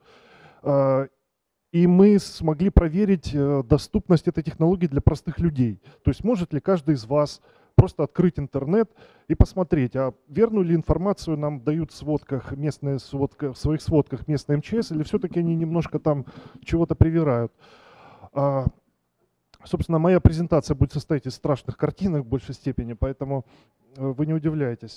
И мы смогли проверить доступность этой технологии для простых людей. То есть может ли каждый из вас просто открыть интернет и посмотреть, а верную ли информацию нам дают в сводках, местные сводка, в своих сводках местные МЧС, или все-таки они немножко там чего-то привирают. А, собственно, моя презентация будет состоять из страшных картинок в большей степени, поэтому вы не удивляйтесь.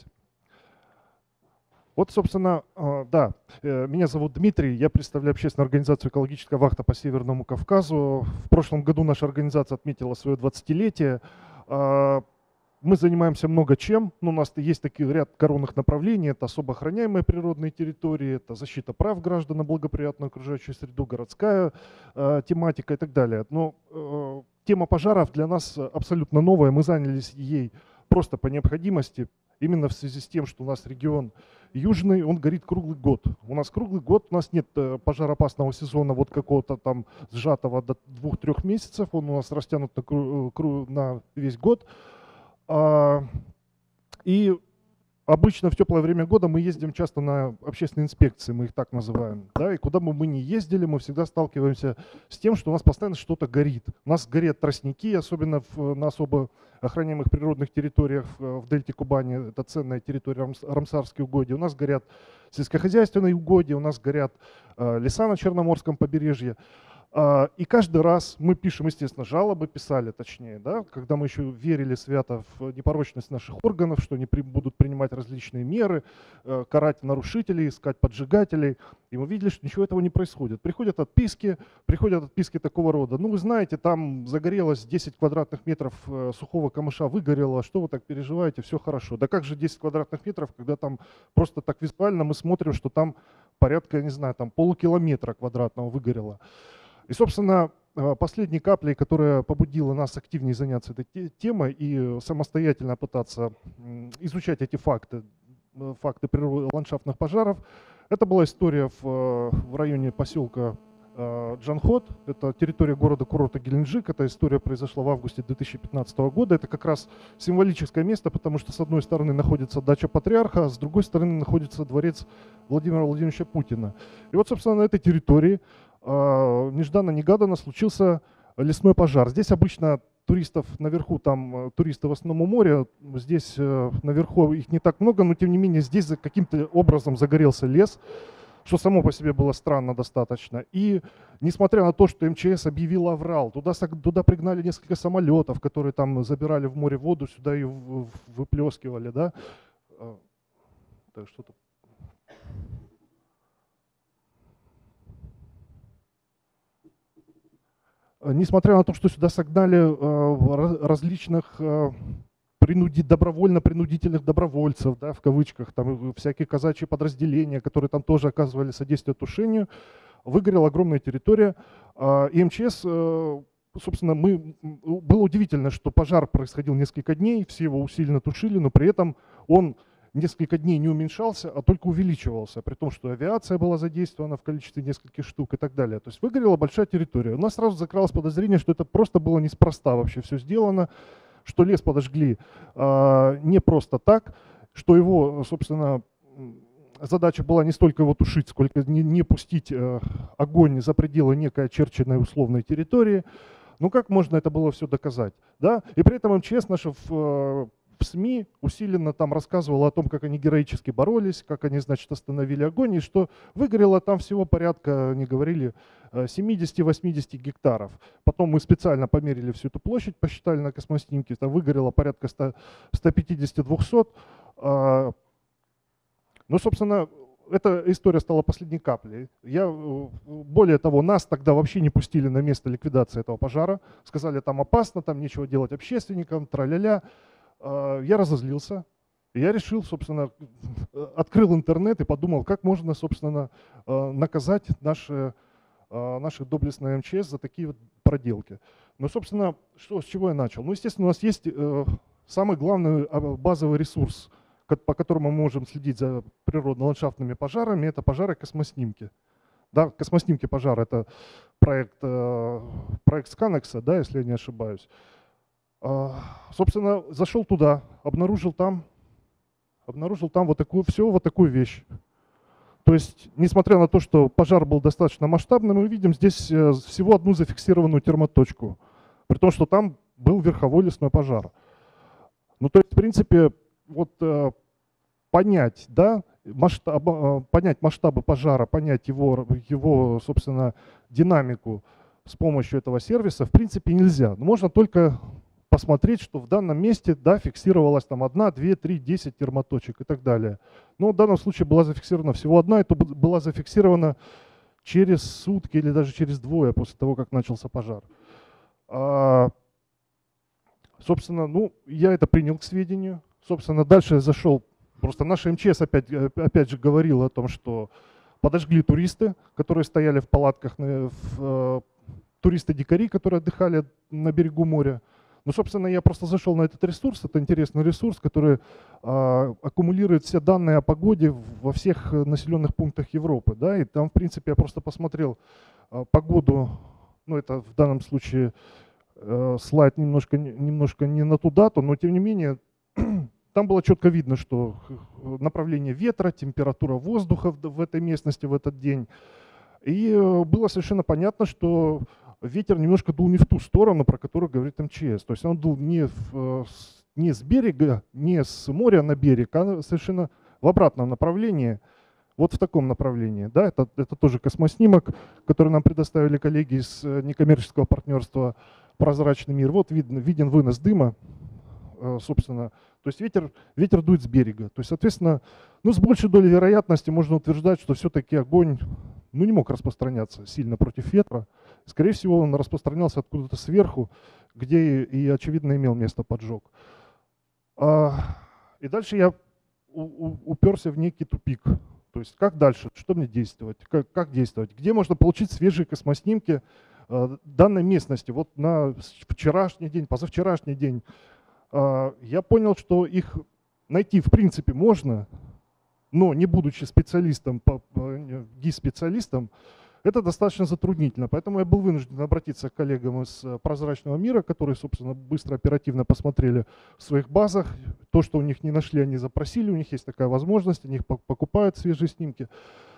Вот, собственно, да, меня зовут Дмитрий, я представляю общественную организацию «Экологическая вахта» по Северному Кавказу. В прошлом году наша организация отметила свое двадцатилетие. Мы занимаемся много чем, но у нас есть такой ряд коронных направлений. Это особо охраняемые природные территории, это защита прав граждан на благоприятную окружающую среду, городская э, тематика и так далее. Но э, тема пожаров для нас абсолютно новая, мы занялись ей просто по необходимости, именно в связи с тем, что у нас регион южный, он горит круглый год. У нас круглый год, у нас нет пожароопасного сезона вот какого-то там сжатого до двух-трех месяцев, он у нас растянут на, на весь год. И обычно в теплое время года мы ездим часто на общественные инспекции, мы их так называем. Да? И куда бы мы ни ездили, мы всегда сталкиваемся с тем, что у нас постоянно что-то горит. У нас горят тростники, особенно в, на особо охраняемых природных территориях в дельте Кубани. Это ценная территория, Рамсарские угодья. У нас горят сельскохозяйственные угодья, у нас горят э, леса на Черноморском побережье. И каждый раз мы пишем, естественно, жалобы, писали точнее, да, когда мы еще верили свято в непорочность наших органов, что они при, будут принимать различные меры, э, карать нарушителей, искать поджигателей. И мы видели, что ничего этого не происходит. Приходят отписки, приходят отписки такого рода. Ну, вы знаете, там загорелось десять квадратных метров э, сухого камыша, выгорело, что вы так переживаете, все хорошо. Да как же десять квадратных метров, когда там просто так визуально мы смотрим, что там порядка, я не знаю, там полукилометра квадратного выгорело. И, собственно, последней каплей, которая побудила нас активнее заняться этой темой и самостоятельно пытаться изучать эти факты, факты ландшафтных пожаров, это была история в, в районе поселка Джанхот, это территория города-курорта Геленджик, эта история произошла в августе две тысячи пятнадцатого года, это как раз символическое место, потому что с одной стороны находится дача патриарха, а с другой стороны находится дворец Владимира Владимировича Путина. И вот, собственно, на этой территории нежданно-негаданно случился лесной пожар. Здесь обычно туристов наверху, там туристы в основном у моря, здесь наверху их не так много, но тем не менее здесь каким-то образом загорелся лес, что само по себе было странно достаточно. И несмотря на то, что МЧС объявил аврал, туда, туда пригнали несколько самолетов, которые там забирали в море воду, сюда ее выплескивали, да. Так, что-то. Несмотря на то, что сюда согнали э, различных э, принуди, добровольно-принудительных добровольцев, да, в кавычках, там всякие казачьи подразделения, которые там тоже оказывали содействие тушению, выгорела огромная территория. Э, и МЧС, э, собственно, мы, было удивительно, что пожар происходил несколько дней, все его усиленно тушили, но при этом он несколько дней не уменьшался, а только увеличивался, при том, что авиация была задействована в количестве нескольких штук и так далее. То есть выгорела большая территория. У нас сразу закралось подозрение, что это просто было неспроста вообще все сделано, что лес подожгли э, не просто так, что его, собственно, задача была не столько его тушить, сколько не, не пустить э, огонь за пределы некой очерченной условной территории. Ну как можно это было все доказать? Да? И при этом МЧС наша в в СМИ усиленно там рассказывала о том, как они героически боролись, как они, значит, остановили огонь, и что выгорело там всего порядка, они говорили, семьдесят-восемьдесят гектаров. Потом мы специально померили всю эту площадь, посчитали на космоснимке, там выгорело порядка ста пятидесяти — двухсот. Ну, собственно, эта история стала последней каплей. Я, более того, нас тогда вообще не пустили на место ликвидации этого пожара. Сказали, там опасно, там нечего делать общественникам, тра-ля-ля. Я разозлился. Я решил, собственно, открыл интернет и подумал, как можно, собственно, наказать наши, наши доблестные эм че эс за такие вот проделки. Ну, собственно, что, с чего я начал? Ну, естественно, у нас есть самый главный базовый ресурс, по которому мы можем следить за природно-ландшафтными пожарами, это пожары-космоснимки. Да, космоснимки пожара — это проект, проект Сканекса, да, если я не ошибаюсь. Собственно, зашел туда, обнаружил там, обнаружил там вот такую, всего вот такую вещь. То есть, несмотря на то, что пожар был достаточно масштабным, мы видим здесь всего одну зафиксированную термоточку, при том, что там был верховой лесной пожар. Ну, то есть, в принципе, вот э, понять, да, масштаб, э, понять масштабы пожара, понять его, его, собственно, динамику с помощью этого сервиса, в принципе, нельзя. Но можно только посмотреть, что в данном месте, да, фиксировалась там одна, две, три, десять термоточек и так далее. Но в данном случае была зафиксирована всего одна, и то была зафиксирована через сутки или даже через двое после того, как начался пожар. А, собственно, ну, я это принял к сведению. Собственно, дальше я зашел, просто наш эм че эс опять, опять же говорил о том, что подожгли туристы, которые стояли в палатках, в, туристы-дикари, которые отдыхали на берегу моря. Ну, собственно, я просто зашел на этот ресурс, это интересный ресурс, который а, аккумулирует все данные о погоде во всех населенных пунктах Европы. Да, и там, в принципе, я просто посмотрел а, погоду, ну, это в данном случае а, слайд немножко, немножко не на ту дату, но тем не менее, там было четко видно, что направление ветра, температура воздуха в этой местности в этот день. И было совершенно понятно, что ветер немножко дул не в ту сторону, про которую говорит эм че эс. То есть он дул не, в, не с берега, не с моря на берег, а совершенно в обратном направлении, вот в таком направлении. Да, это, это тоже космоснимок, который нам предоставили коллеги из некоммерческого партнерства «Прозрачный мир». Вот видно, виден вынос дыма, собственно. То есть ветер, ветер дует с берега. То есть, соответственно, ну, с большей долей вероятности можно утверждать, что все-таки огонь ну, не мог распространяться сильно против ветра. Скорее всего, он распространялся откуда-то сверху, где и, очевидно, имел место поджог. И дальше я уперся в некий тупик. То есть как дальше, что мне действовать, как, как действовать, где можно получить свежие космоснимки данной местности. Вот на вчерашний день, позавчерашний день я понял, что их найти в принципе можно, но не будучи специалистом, гис-специалистом, это достаточно затруднительно. Поэтому я был вынужден обратиться к коллегам из «Прозрачного мира», которые, собственно, быстро, оперативно посмотрели в своих базах. То, что у них не нашли, они запросили, у них есть такая возможность, они покупают свежие снимки.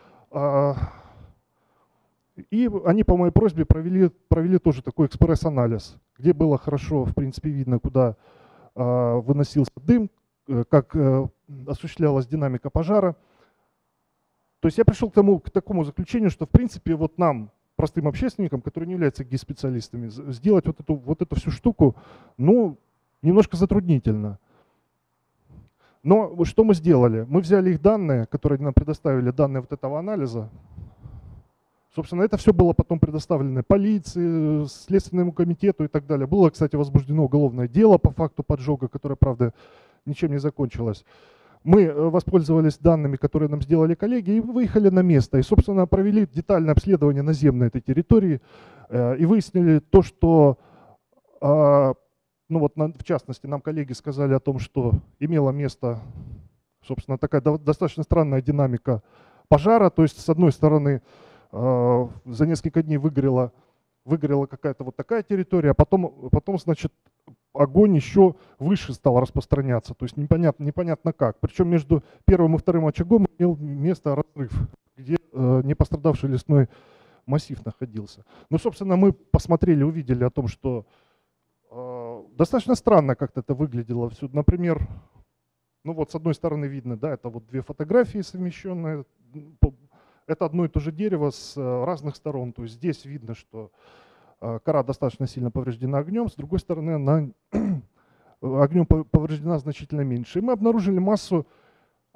И они по моей просьбе провели, провели тоже такой экспресс-анализ, где было хорошо, в принципе, видно, куда выносился дым, как осуществлялась динамика пожара. То есть я пришел к, тому, к такому заключению, что в принципе вот нам, простым общественникам, которые не являются гис-специалистами, сделать вот эту, вот эту всю штуку, ну, немножко затруднительно. Но что мы сделали? Мы взяли их данные, которые нам предоставили, данные вот этого анализа. Собственно, это все было потом предоставлено полиции, Следственному комитету и так далее. Было, кстати, возбуждено уголовное дело по факту поджога, которое, правда, ничем не закончилось. Мы воспользовались данными, которые нам сделали коллеги, и выехали на место. И, собственно, провели детальное обследование наземной этой территории и выяснили то, что, ну вот, в частности, нам коллеги сказали о том, что имело место, собственно, такая достаточно странная динамика пожара. То есть, с одной стороны, за несколько дней выгорела, выгорела какая-то вот такая территория, а потом, потом, значит, огонь еще выше стал распространяться, то есть непонятно, непонятно как. Причем между первым и вторым очагом имел место разрыв, где э, не пострадавший лесной массив находился. Ну, собственно, мы посмотрели, увидели о том, что э, достаточно странно как-то это выглядело. Все, например, ну вот с одной стороны видно, да, это вот две фотографии совмещенные. Это одно и то же дерево с разных сторон. То есть здесь видно, что кора достаточно сильно повреждена огнем, с другой стороны, она огнем повреждена значительно меньше. И мы обнаружили массу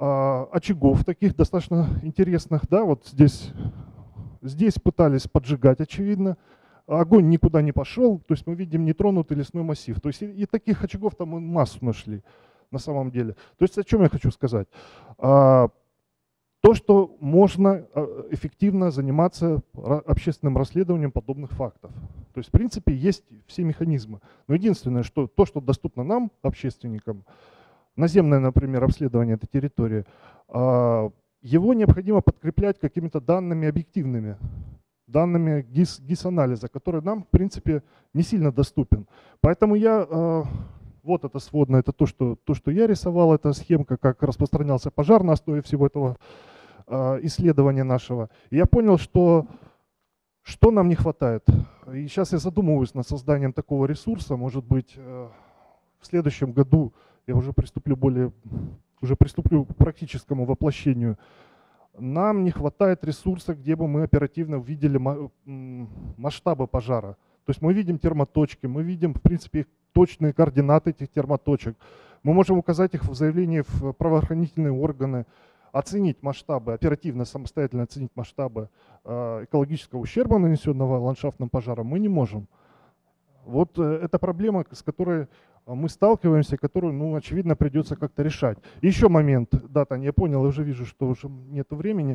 а, очагов таких достаточно интересных. Да, вот здесь, здесь пытались поджигать, очевидно. Огонь никуда не пошел, то есть мы видим нетронутый лесной массив. То есть и, и таких очагов там мы массу нашли на самом деле. То есть о чем я хочу сказать? А, то, что можно эффективно заниматься общественным расследованием подобных фактов. То есть в принципе есть все механизмы. Но единственное, что то, что доступно нам, общественникам, наземное, например, обследование этой территории, его необходимо подкреплять какими-то данными объективными, данными гис, гис-анализа, который нам, в принципе, не сильно доступен. Поэтому я, вот это сводное, это то что, то, что я рисовал, это схемка, как распространялся пожар на основе всего этого исследования нашего. И я понял, что, что нам не хватает. И сейчас я задумываюсь над созданием такого ресурса, может быть, в следующем году я уже приступлю более, уже приступлю к практическому воплощению. Нам не хватает ресурса, где бы мы оперативно увидели масштабы пожара. То есть мы видим термоточки, мы видим, в принципе, точные координаты этих термоточек. Мы можем указать их в заявлении в правоохранительные органы, оценить масштабы, оперативно, самостоятельно оценить масштабы экологического ущерба, нанесенного ландшафтным пожаром, мы не можем. Вот это проблема, с которой мы сталкиваемся, которую, ну, очевидно, придется как-то решать. Еще момент, да, Таня, я понял, я уже вижу, что уже нет времени.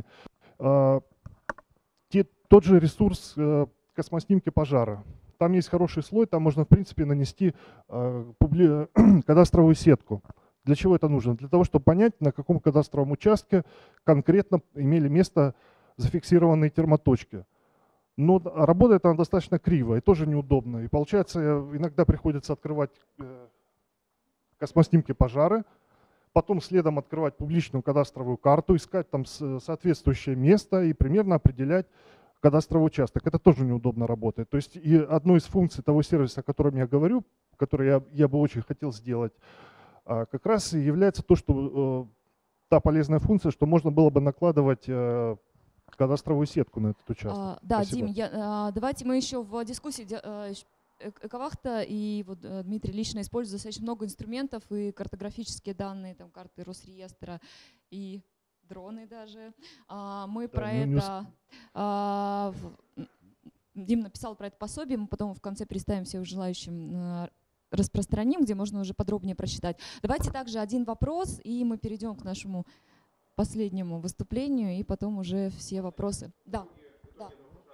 Те, тот же ресурс космоснимки пожара. Там есть хороший слой, там можно, в принципе, нанести публи... кадастровую сетку. Для чего это нужно? Для того, чтобы понять, на каком кадастровом участке конкретно имели место зафиксированные термоточки. Но работает она достаточно криво и тоже неудобно. И получается, иногда приходится открывать космоснимки пожара, потом следом открывать публичную кадастровую карту, искать там соответствующее место и примерно определять кадастровый участок. Это тоже неудобно работает. То есть и одной из функций того сервиса, о котором я говорю, который я, я бы очень хотел сделать, как раз и является то, что та полезная функция, что можно было бы накладывать кадастровую сетку на этот участок. А, да, Спасибо. Дим, я, а, давайте мы еще в дискуссии а, Эковахта и вот Дмитрий лично использует достаточно много инструментов и картографические данные, там карты Росреестра и дроны даже. А, мы да, про ну, это... А, в, Дим написал про это пособие, мы потом в конце представим всем желающим, распространим, где можно уже подробнее прочитать. Давайте также один вопрос, и мы перейдем к нашему последнему выступлению, и потом уже все вопросы. Да. Да.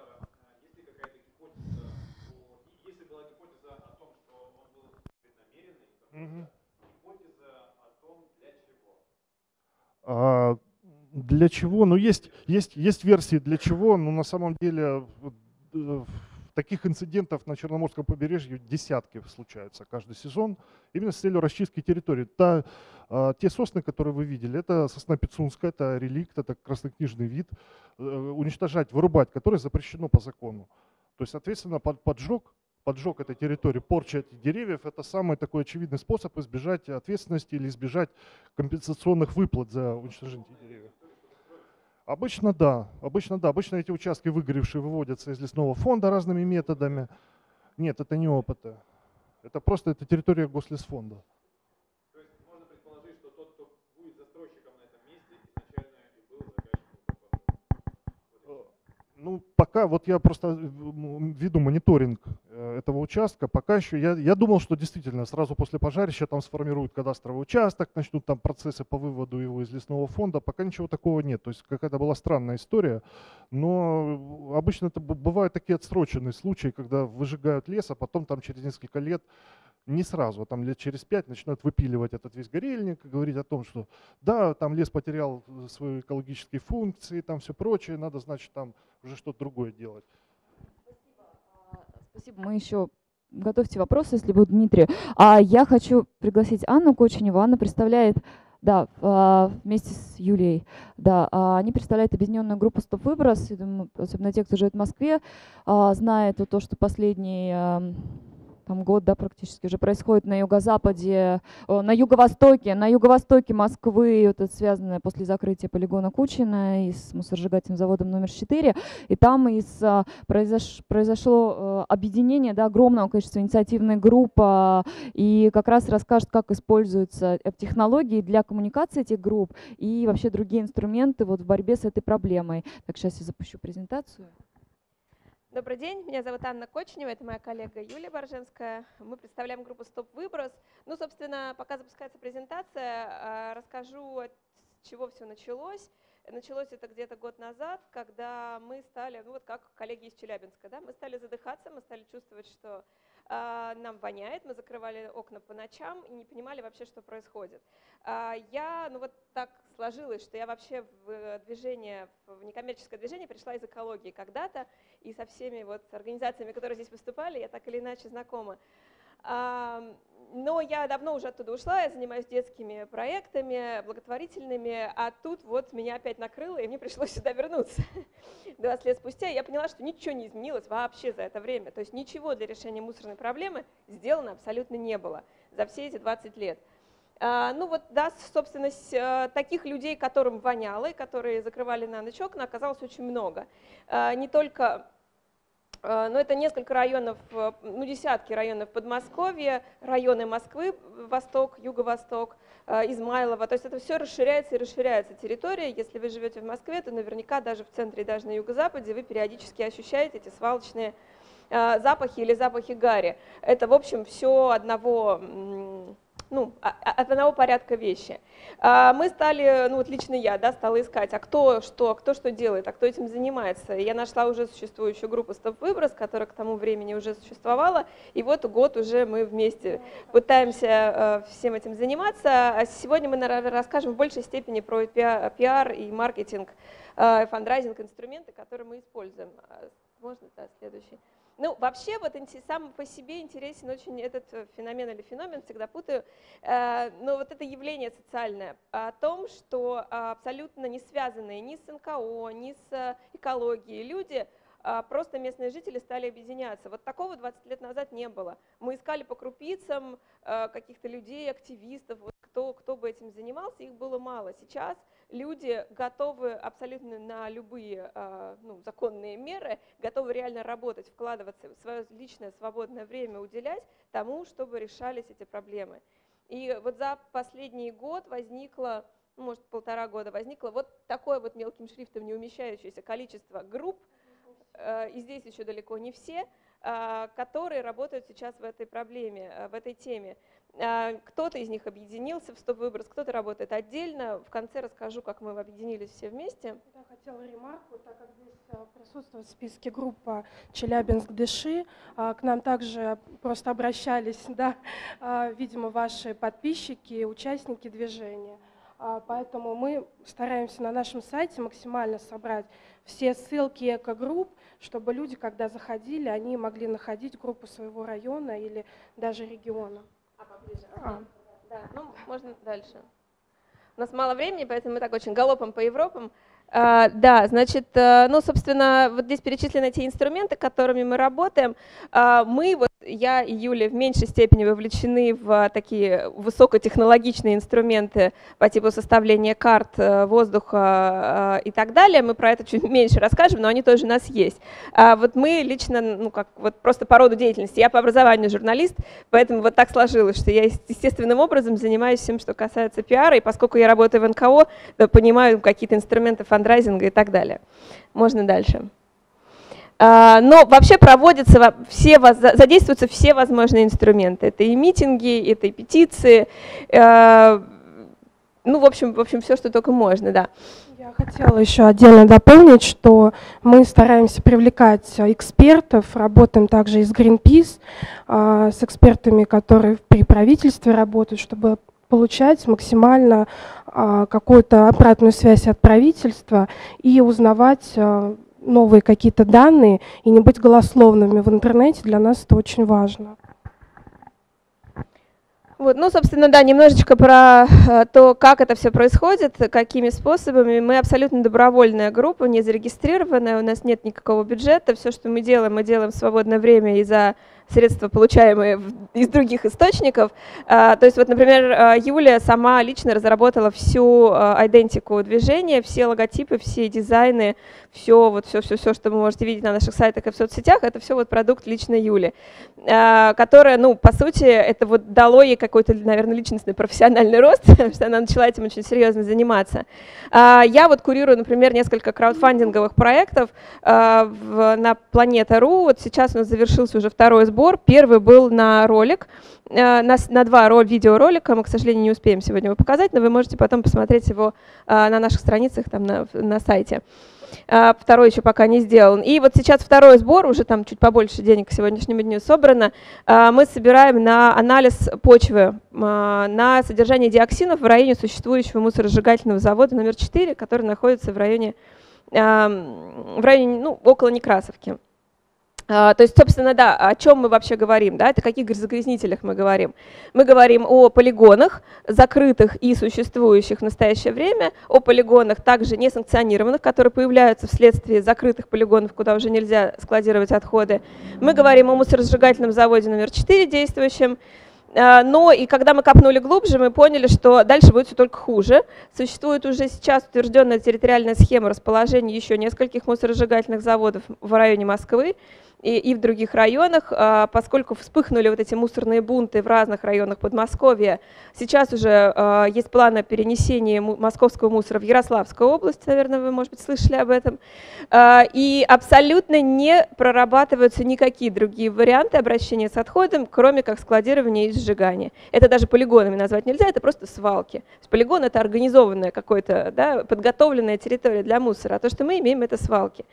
Если была гипотеза о том, что он был преднамеренный, гипотеза о том, для чего? А, для чего? Ну, есть, есть, есть версии для чего, но на самом деле таких инцидентов на Черноморском побережье десятки случаются каждый сезон, именно с целью расчистки территории. Та, а, те сосны, которые вы видели, это сосна пицунская, это реликт, это краснокнижный вид, э, уничтожать, вырубать, который запрещено по закону. То есть, соответственно, под, поджог, поджог этой территории, порча этих деревьев – это самый такой очевидный способ избежать ответственности или избежать компенсационных выплат за уничтожение этих деревьев. Обычно да, обычно да, обычно эти участки выгоревшие выводятся из лесного фонда разными методами. Нет, это не опыты, это просто это территория Гослесфонда. То есть можно предположить, что тот, кто будет застройщиком на этом месте, изначально и был заказчиком. Ну, пока вот я просто веду мониторинг этого участка, пока еще я, я думал, что действительно сразу после пожарища там сформируют кадастровый участок, начнут там процессы по выводу его из лесного фонда, пока ничего такого нет. То есть какая-то была странная история, но обычно это бывают такие отсроченные случаи, когда выжигают лес, а потом там через несколько лет, не сразу, а там лет через пять начинают выпиливать этот весь горельник, говорить о том, что да, там лес потерял свои экологические функции, там все прочее, надо, значит, там уже что-то другое делать. Спасибо. Мы еще готовьте вопросы, если будут, Дмитрий. А я хочу пригласить Анну Коченеву. Анна представляет, да, вместе с Юлией, да, они представляют объединенную группу «Стоп Выброс». Я думаю, особенно те, кто живет в Москве, знают то, что последний там год, да, практически уже происходит на юго-западе, на юго-востоке, на юго-востоке Москвы, вот это связанное после закрытия полигона Кучина и с мусоросжигательным заводом номер четыре, и там из, произош, произошло объединение, да, огромного количества инициативных групп, и как раз расскажет, как используются технологии для коммуникации этих групп и вообще другие инструменты вот в борьбе с этой проблемой. Так, сейчас я запущу презентацию. Добрый день, меня зовут Анна Кочнева, это моя коллега Юлия Борженская. Мы представляем группу «Стоп-выброс». Ну, собственно, пока запускается презентация, расскажу, с чего все началось. Началось это где-то год назад, когда мы стали, ну вот как коллеги из Челябинска, да, мы стали задыхаться, мы стали чувствовать, что э, нам воняет, мы закрывали окна по ночам и не понимали вообще, что происходит. Э, я, ну вот так сложилось, что я вообще в движение, в некоммерческое движение пришла из экологии когда-то, и со всеми вот организациями, которые здесь выступали, я так или иначе знакома. Но я давно уже оттуда ушла, я занимаюсь детскими проектами, благотворительными, а тут вот меня опять накрыло, и мне пришлось сюда вернуться. двадцать лет спустя я поняла, что ничего не изменилось вообще за это время. То есть ничего для решения мусорной проблемы сделано абсолютно не было за все эти двадцать лет. Ну вот, да, собственно, таких людей, которым воняло, и которые закрывали на ночь окна, оказалось очень много. Не только... Но это несколько районов, ну десятки районов Подмосковья, районы Москвы, Восток, Юго-Восток, Измайлово. То есть это все расширяется и расширяется территория. Если вы живете в Москве, то наверняка даже в центре и даже на юго-западе вы периодически ощущаете эти свалочные запахи или запахи гари. Это, в общем, все одного... Ну, от одного порядка вещи. Мы стали, ну вот лично я, да, стала искать, а кто что, кто что делает, а кто этим занимается. Я нашла уже существующую группу «Стоп-выброс», которая к тому времени уже существовала, и вот год уже мы вместе пытаемся всем этим заниматься. А сегодня мы, наверное, расскажем в большей степени про пиар и маркетинг, фандрайзинг, инструменты, которые мы используем. Можно, да, следующий. Ну, вообще, вот сам по себе интересен очень этот феномен или феномен, всегда путаю, но вот это явление социальное о том, что абсолютно не связанные ни с эн ка о, ни с экологией люди, просто местные жители стали объединяться. Вот такого двадцать лет назад не было. Мы искали по крупицам каких-то людей, активистов, вот кто, кто бы этим занимался, их было мало. Сейчас люди готовы абсолютно на любые ну, законные меры, готовы реально работать, вкладываться в свое личное свободное время, уделять тому, чтобы решались эти проблемы. И вот за последний год возникло, ну, может полтора года, возникло вот такое вот мелким шрифтом не умещающееся количество групп, и здесь еще далеко не все, которые работают сейчас в этой проблеме, в этой теме. Кто-то из них объединился в «Стоп-выброс», кто-то работает отдельно. В конце расскажу, как мы объединились все вместе. Я хотела ремарку, так как здесь присутствует в списке группа «Челябинск Дыши», к нам также просто обращались, да, видимо, ваши подписчики, участники движения. Поэтому мы стараемся на нашем сайте максимально собрать все ссылки экогрупп, чтобы люди, когда заходили, они могли находить группу своего района или даже региона. А поближе. А. Да, ну, можно дальше. У нас мало времени, поэтому мы так очень галопом по Европам. Uh, да, значит, uh, ну, собственно, вот здесь перечислены те инструменты, которыми мы работаем. Uh, мы, вот я и Юля, в меньшей степени вовлечены в такие высокотехнологичные инструменты по типу составления карт воздуха uh, и так далее. Мы про это чуть меньше расскажем, но они тоже у нас есть. Uh, вот мы лично, ну, как вот просто по роду деятельности, я по образованию журналист, поэтому вот так сложилось, что я естественным образом занимаюсь всем, что касается пиара, и поскольку я работаю в эн ка о, то понимаю какие-то инструменты фандрайзинга и так далее. Можно дальше. Но вообще проводятся все, задействуются все возможные инструменты. Это и митинги, это и петиции, ну, в общем, в общем, все, что только можно, да. Я хотела еще отдельно дополнить, что мы стараемся привлекать экспертов, работаем также и с Greenpeace, с экспертами, которые при правительстве работают, чтобы получать максимально какую-то обратную связь от правительства и узнавать новые какие-то данные и не быть голословными в интернете. Для нас это очень важно. Вот, ну, собственно, да, немножечко про то, как это все происходит, какими способами. Мы абсолютно добровольная группа, не зарегистрированная, у нас нет никакого бюджета. Все, что мы делаем, мы делаем в свободное время и за средства, получаемые из других источников. То есть, вот, например, Юлия сама лично разработала всю идентику движения, все логотипы, все дизайны, все, вот все, все, все, что вы можете видеть на наших сайтах и в соцсетях, это все вот продукт лично Юли, которая, ну, по сути, это вот дало ей какой-то, наверное, личностный профессиональный рост, потому что она начала этим очень серьезно заниматься. Я вот курирую, например, несколько краудфандинговых проектов на Планета точка ру. Вот сейчас у нас завершился уже второй сбор. Первый был на ролик, на, на два роль, видеоролика. Мы, к сожалению, не успеем сегодня его показать, но вы можете потом посмотреть его на наших страницах там на, на сайте. Второй еще пока не сделан. И вот сейчас второй сбор, уже там чуть побольше денег к сегодняшнему дню собрано. Мы собираем на анализ почвы, на содержание диоксинов в районе существующего мусоросжигательного завода номер четыре, который находится в районе, в районе ну, около Некрасовки. То есть, собственно, да, о чем мы вообще говорим, да, это о каких загрязнителях мы говорим. Мы говорим о полигонах, закрытых и существующих в настоящее время, о полигонах также несанкционированных, которые появляются вследствие закрытых полигонов, куда уже нельзя складировать отходы. Мы говорим о мусоросжигательном заводе номер четыре действующем. Но и когда мы копнули глубже, мы поняли, что дальше будет все только хуже. Существует уже сейчас утвержденная территориальная схема расположения еще нескольких мусоросжигательных заводов в районе Москвы и, и в других районах, поскольку вспыхнули вот эти мусорные бунты в разных районах Подмосковья. Сейчас уже есть планы о перенесении московского мусора в Ярославскую область, наверное, вы, может быть, слышали об этом. И абсолютно не прорабатываются никакие другие варианты обращения с отходом, кроме как складирования и сжигания. Это даже полигонами назвать нельзя, это просто свалки. То есть полигон — это организованная какая-то, да, подготовленная территория для мусора, а то, что мы имеем, это свалки.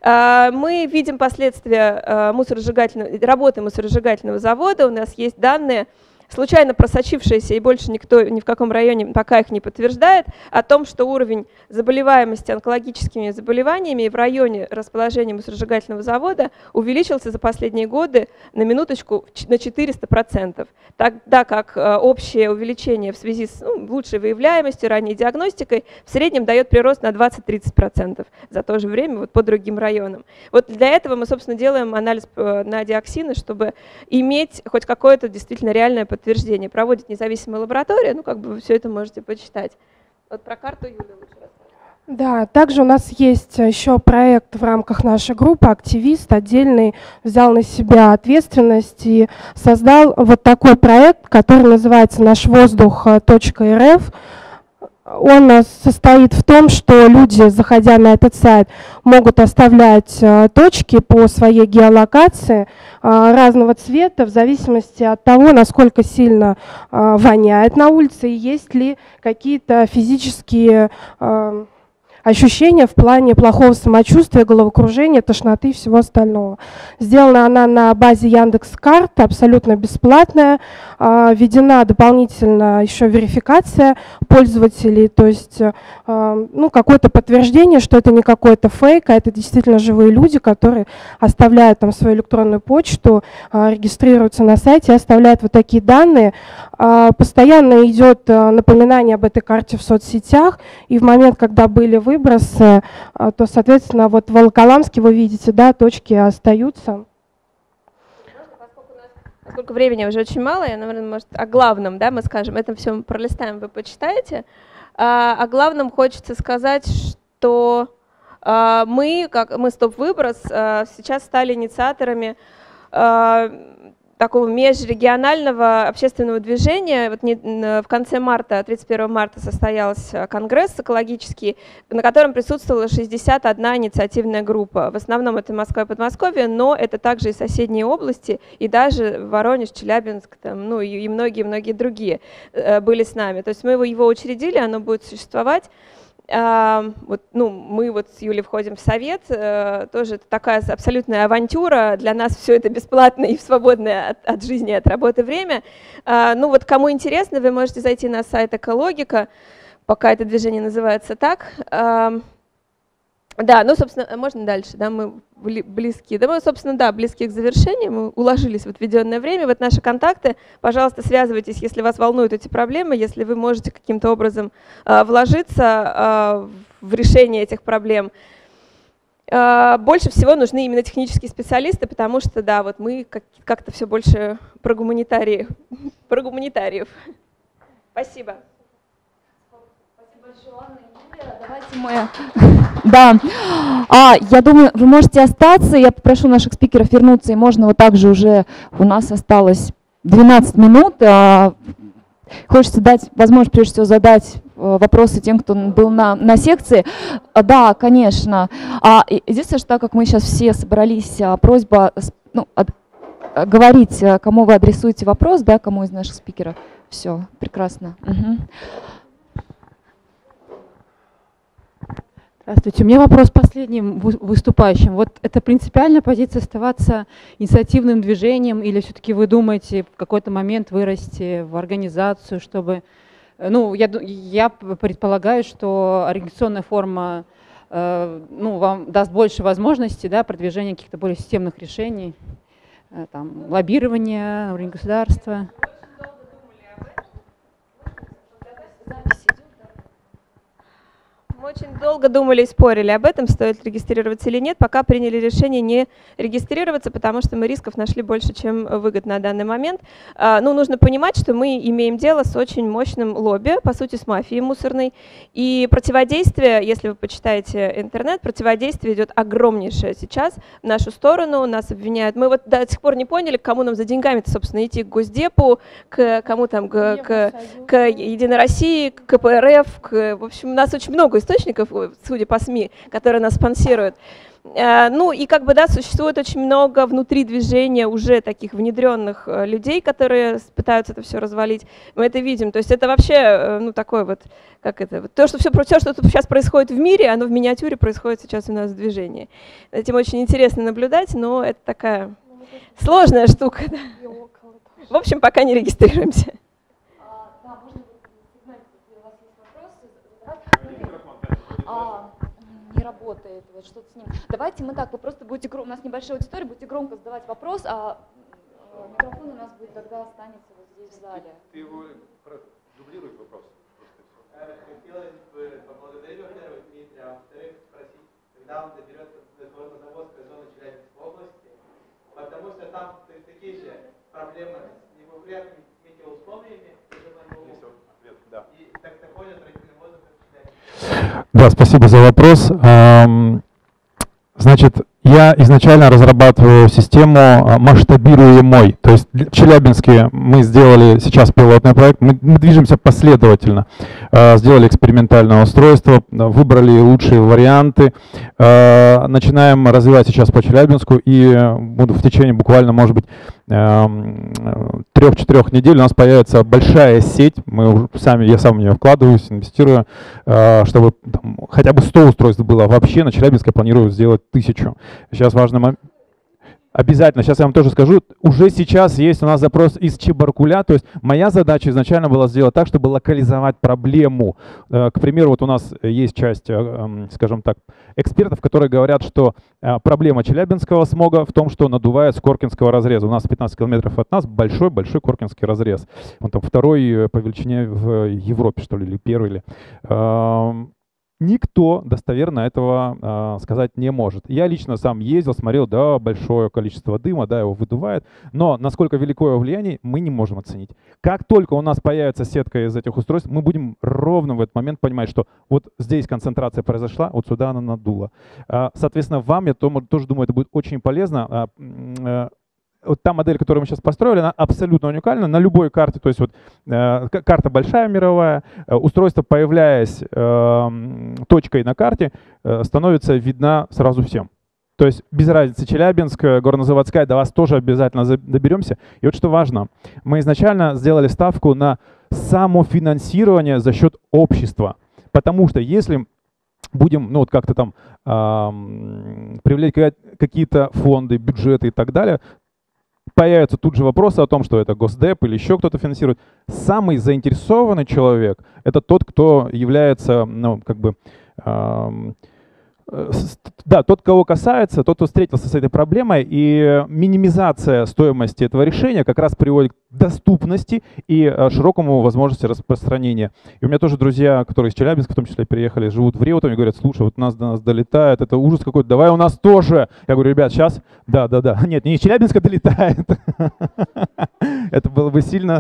Мы видим последствия мусоросжигательного, работы мусоросжигательного завода. У нас есть данные, случайно просочившиеся, и больше никто ни в каком районе пока их не подтверждает, о том, что уровень заболеваемости онкологическими заболеваниями в районе расположения мусоросжигательного завода увеличился за последние годы на минуточку на четыреста процентов, тогда как общее увеличение в связи с ну, лучшей выявляемостью, ранней диагностикой в среднем дает прирост на двадцать-тридцать процентов за то же время вот по другим районам. Вот для этого мы, собственно, делаем анализ на диоксины, чтобы иметь хоть какое-то действительно реальное подтверждение. Проводит независимая лаборатория, ну как бы вы все это можете почитать. Вот про карту Юля лучше рассказать. Да, также у нас есть еще проект в рамках нашей группы, активист отдельный взял на себя ответственность и создал вот такой проект, который называется наш воздух точка эр эф. Он состоит в том, что люди, заходя на этот сайт, могут оставлять точки по своей геолокации разного цвета в зависимости от того, насколько сильно воняет на улице и есть ли какие-то физические ощущения в плане плохого самочувствия, головокружения, тошноты и всего остального. Сделана она на базе Яндекс.Карт, абсолютно бесплатная. Введена дополнительно еще верификация пользователей, то есть ну, какое-то подтверждение, что это не какой-то фейк, а это действительно живые люди, которые оставляют там свою электронную почту, регистрируются на сайте и оставляют вот такие данные. Постоянно идет напоминание об этой карте в соцсетях, и в момент, когда были выборы, выбросы, то, соответственно, вот в Волоколамске вы видите, да, точки остаются. Поскольку времени уже очень мало, я, наверное, может, о главном, да, мы скажем, это все мы пролистаем, вы почитаете. А, о главном хочется сказать, что а, мы, как мы Стоп-Выброс, а, сейчас стали инициаторами а, такого межрегионального общественного движения. Вот не, в конце марта, тридцать первого марта, состоялся конгресс экологический, на котором присутствовала шестьдесят одна инициативная группа. В основном это Москва и Подмосковье, но это также и соседние области, и даже Воронеж, Челябинск, там, ну и многие-многие другие были с нами. То есть мы его, его учредили, оно будет существовать. Вот, ну, мы вот с Юлей входим в совет, тоже это такая абсолютная авантюра, для нас все это бесплатно и свободное от, от жизни, от работы время. Ну вот кому интересно, вы можете зайти на сайт Экологика, пока это движение называется так. Да, ну, собственно, можно дальше, да, мы близки, да, мы, собственно, да, близки к завершению, мы уложились в отведенное время. Вот наши контакты, пожалуйста, связывайтесь, если вас волнуют эти проблемы, если вы можете каким-то образом э, вложиться э, в решение этих проблем. Больше всего нужны именно технические специалисты, потому что, да, вот мы как-то все больше про гуманитариев. Про гуманитариев. Спасибо. Давайте мы... Да, а, я думаю, вы можете остаться, я попрошу наших спикеров вернуться, и можно вот так же уже, у нас осталось двенадцать минут, а, хочется дать возможность, прежде всего, задать вопросы тем, кто был на, на секции. Да, конечно. А, единственное, что так как мы сейчас все собрались, просьба ну, от, говорить, кому вы адресуете вопрос, да, кому из наших спикеров. Все, прекрасно. Угу. Здравствуйте. У меня вопрос последним выступающим. Вот это принципиальная позиция оставаться инициативным движением, или все-таки вы думаете в какой-то момент вырасти в организацию, чтобы... Ну, я, я предполагаю, что организационная форма э, ну, вам даст больше возможностей, да, продвижения каких-то более системных решений, э, там, лоббирования на уровне государства. Мы очень долго думали и спорили об этом, стоит регистрироваться или нет, пока приняли решение не регистрироваться, потому что мы рисков нашли больше, чем выгод на данный момент. Ну, нужно понимать, что мы имеем дело с очень мощным лобби, по сути, с мафией мусорной. И противодействие, если вы почитаете интернет, противодействие идет огромнейшее сейчас в нашу сторону. Нас обвиняют. Мы вот до сих пор не поняли, к кому нам за деньгами-то, собственно, идти, к Госдепу, к кому там, к, к, к Единой России, к ка пэ эр эф. К, в общем, у нас очень много источников, судя по СМИ, которые нас спонсируют. Ну и как бы, да, существует очень много внутри движения уже таких внедренных людей, которые пытаются это все развалить. Мы это видим. То есть это вообще, ну, такое вот, как это, то, что все, все, что сейчас происходит в мире, оно в миниатюре происходит сейчас у нас в движении. Этим очень интересно наблюдать, но это такая сложная штука. Да. В общем, пока не регистрируемся. А, не работает, вот что-то с ним. Давайте мы так, вы просто будете, у нас небольшая аудитория, будете громко задавать вопрос, а микрофон у нас будет тогда останется вот здесь в зале. Ты его дублируй вопрос. Хотелось бы поблагодарить, во-первых, Дмитрия, а во-вторых, спросить, когда он доберется до горнозаводской зоны Челябинской области, потому что там такие же проблемы с неблагоприятными метеоусловиями, и так такой отвратительный воздух. Да, спасибо за вопрос. Значит, я изначально разрабатываю систему масштабируемой. То есть в Челябинске мы сделали сейчас пилотный проект, мы, мы движемся последовательно. Сделали экспериментальное устройство, выбрали лучшие варианты. Начинаем развивать сейчас по Челябинску, и буду в течение буквально, может быть, трех-четырех недель у нас появится большая сеть. Мы уже сами, я сам в нее вкладываюсь, инвестирую, чтобы там, хотя бы сто устройств было. Вообще на Челябинске планирую сделать тысячу. Сейчас важный момент. Обязательно, сейчас я вам тоже скажу, уже сейчас есть у нас запрос из Чебаркуля, то есть моя задача изначально была сделать так, чтобы локализовать проблему. К примеру, вот у нас есть часть, скажем так, экспертов, которые говорят, что проблема челябинского смога в том, что надувает с Коркинского разреза. У нас пятнадцать километров от нас большой-большой Коркинский разрез. Он там второй по величине в Европе, что ли, или первый. Или. Никто достоверно этого э, сказать не может. Я лично сам ездил, смотрел, да, большое количество дыма, да, его выдувает, но насколько велико его влияние, мы не можем оценить. Как только у нас появится сетка из этих устройств, мы будем ровно в этот момент понимать, что вот здесь концентрация произошла, вот сюда она надула. Э, соответственно, вам, я тоже думаю, это будет очень полезно. Э, э, Вот та модель, которую мы сейчас построили, она абсолютно уникальна на любой карте. То есть вот э, карта большая мировая, э, устройство, появляясь э, точкой на карте, э, становится видна сразу всем. То есть без разницы, Челябинск, Горнозаводская, до вас тоже обязательно доберемся. И вот что важно, мы изначально сделали ставку на самофинансирование за счет общества. Потому что если будем, ну вот как-то там э, привлекать какие-то фонды, бюджеты и так далее, появятся тут же вопросы о том, что это Госдеп или еще кто-то финансирует. Самый заинтересованный человек — это тот, кто является, ну, как бы, э, Да, тот, кого касается, тот, кто встретился с этой проблемой, и минимизация стоимости этого решения как раз приводит к доступности и широкому возможности распространения. И у меня тоже друзья, которые из Челябинска, в том числе, переехали, живут в Реутове, говорят: слушай, вот нас до нас долетает, это ужас какой-то, давай у нас тоже. Я говорю: ребят, сейчас, да, да, да, нет, не из Челябинска долетает. Это было бы сильно.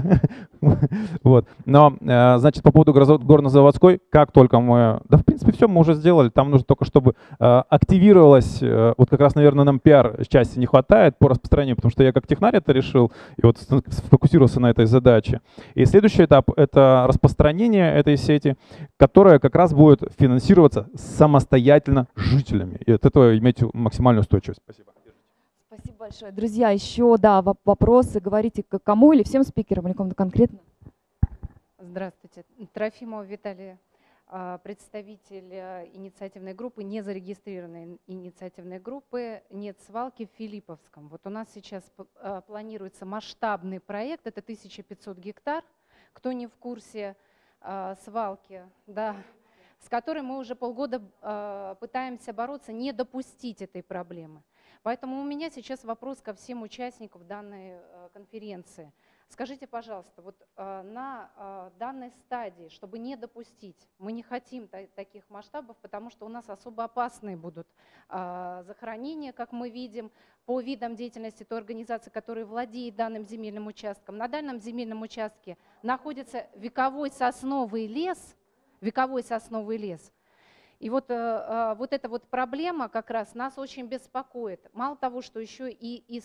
Вот. Но, значит, по поводу горнозаводской, как только мы, да, в принципе, все мы уже сделали, там нужно только, чтобы активировалась, вот как раз, наверное, нам пиар-части не хватает по распространению, потому что я как технарь это решил и вот сфокусировался на этой задаче. И следующий этап — это распространение этой сети, которая как раз будет финансироваться самостоятельно жителями. И от этого иметь максимальную устойчивость. Спасибо. Спасибо большое. Друзья, еще, да, вопросы, говорите кому или всем спикерам, или кому-то конкретно? Здравствуйте. Трофимова Виталий, представитель инициативной группы, не зарегистрированной инициативной группы «Нет свалки» в Филипповском. Вот у нас сейчас планируется масштабный проект, это тысяча пятьсот гектар. Кто не в курсе, свалки, да, с которой мы уже полгода пытаемся бороться, не допустить этой проблемы. Поэтому у меня сейчас вопрос ко всем участникам данной конференции. Скажите, пожалуйста, вот на данной стадии, чтобы не допустить, мы не хотим таких масштабов, потому что у нас особо опасные будут захоронения, как мы видим, по видам деятельности той организации, которая владеет данным земельным участком. На данном земельном участке находится вековой сосновый лес, вековой сосновый лес. И вот, э, вот эта вот проблема как раз нас очень беспокоит. Мало того, что еще и, и,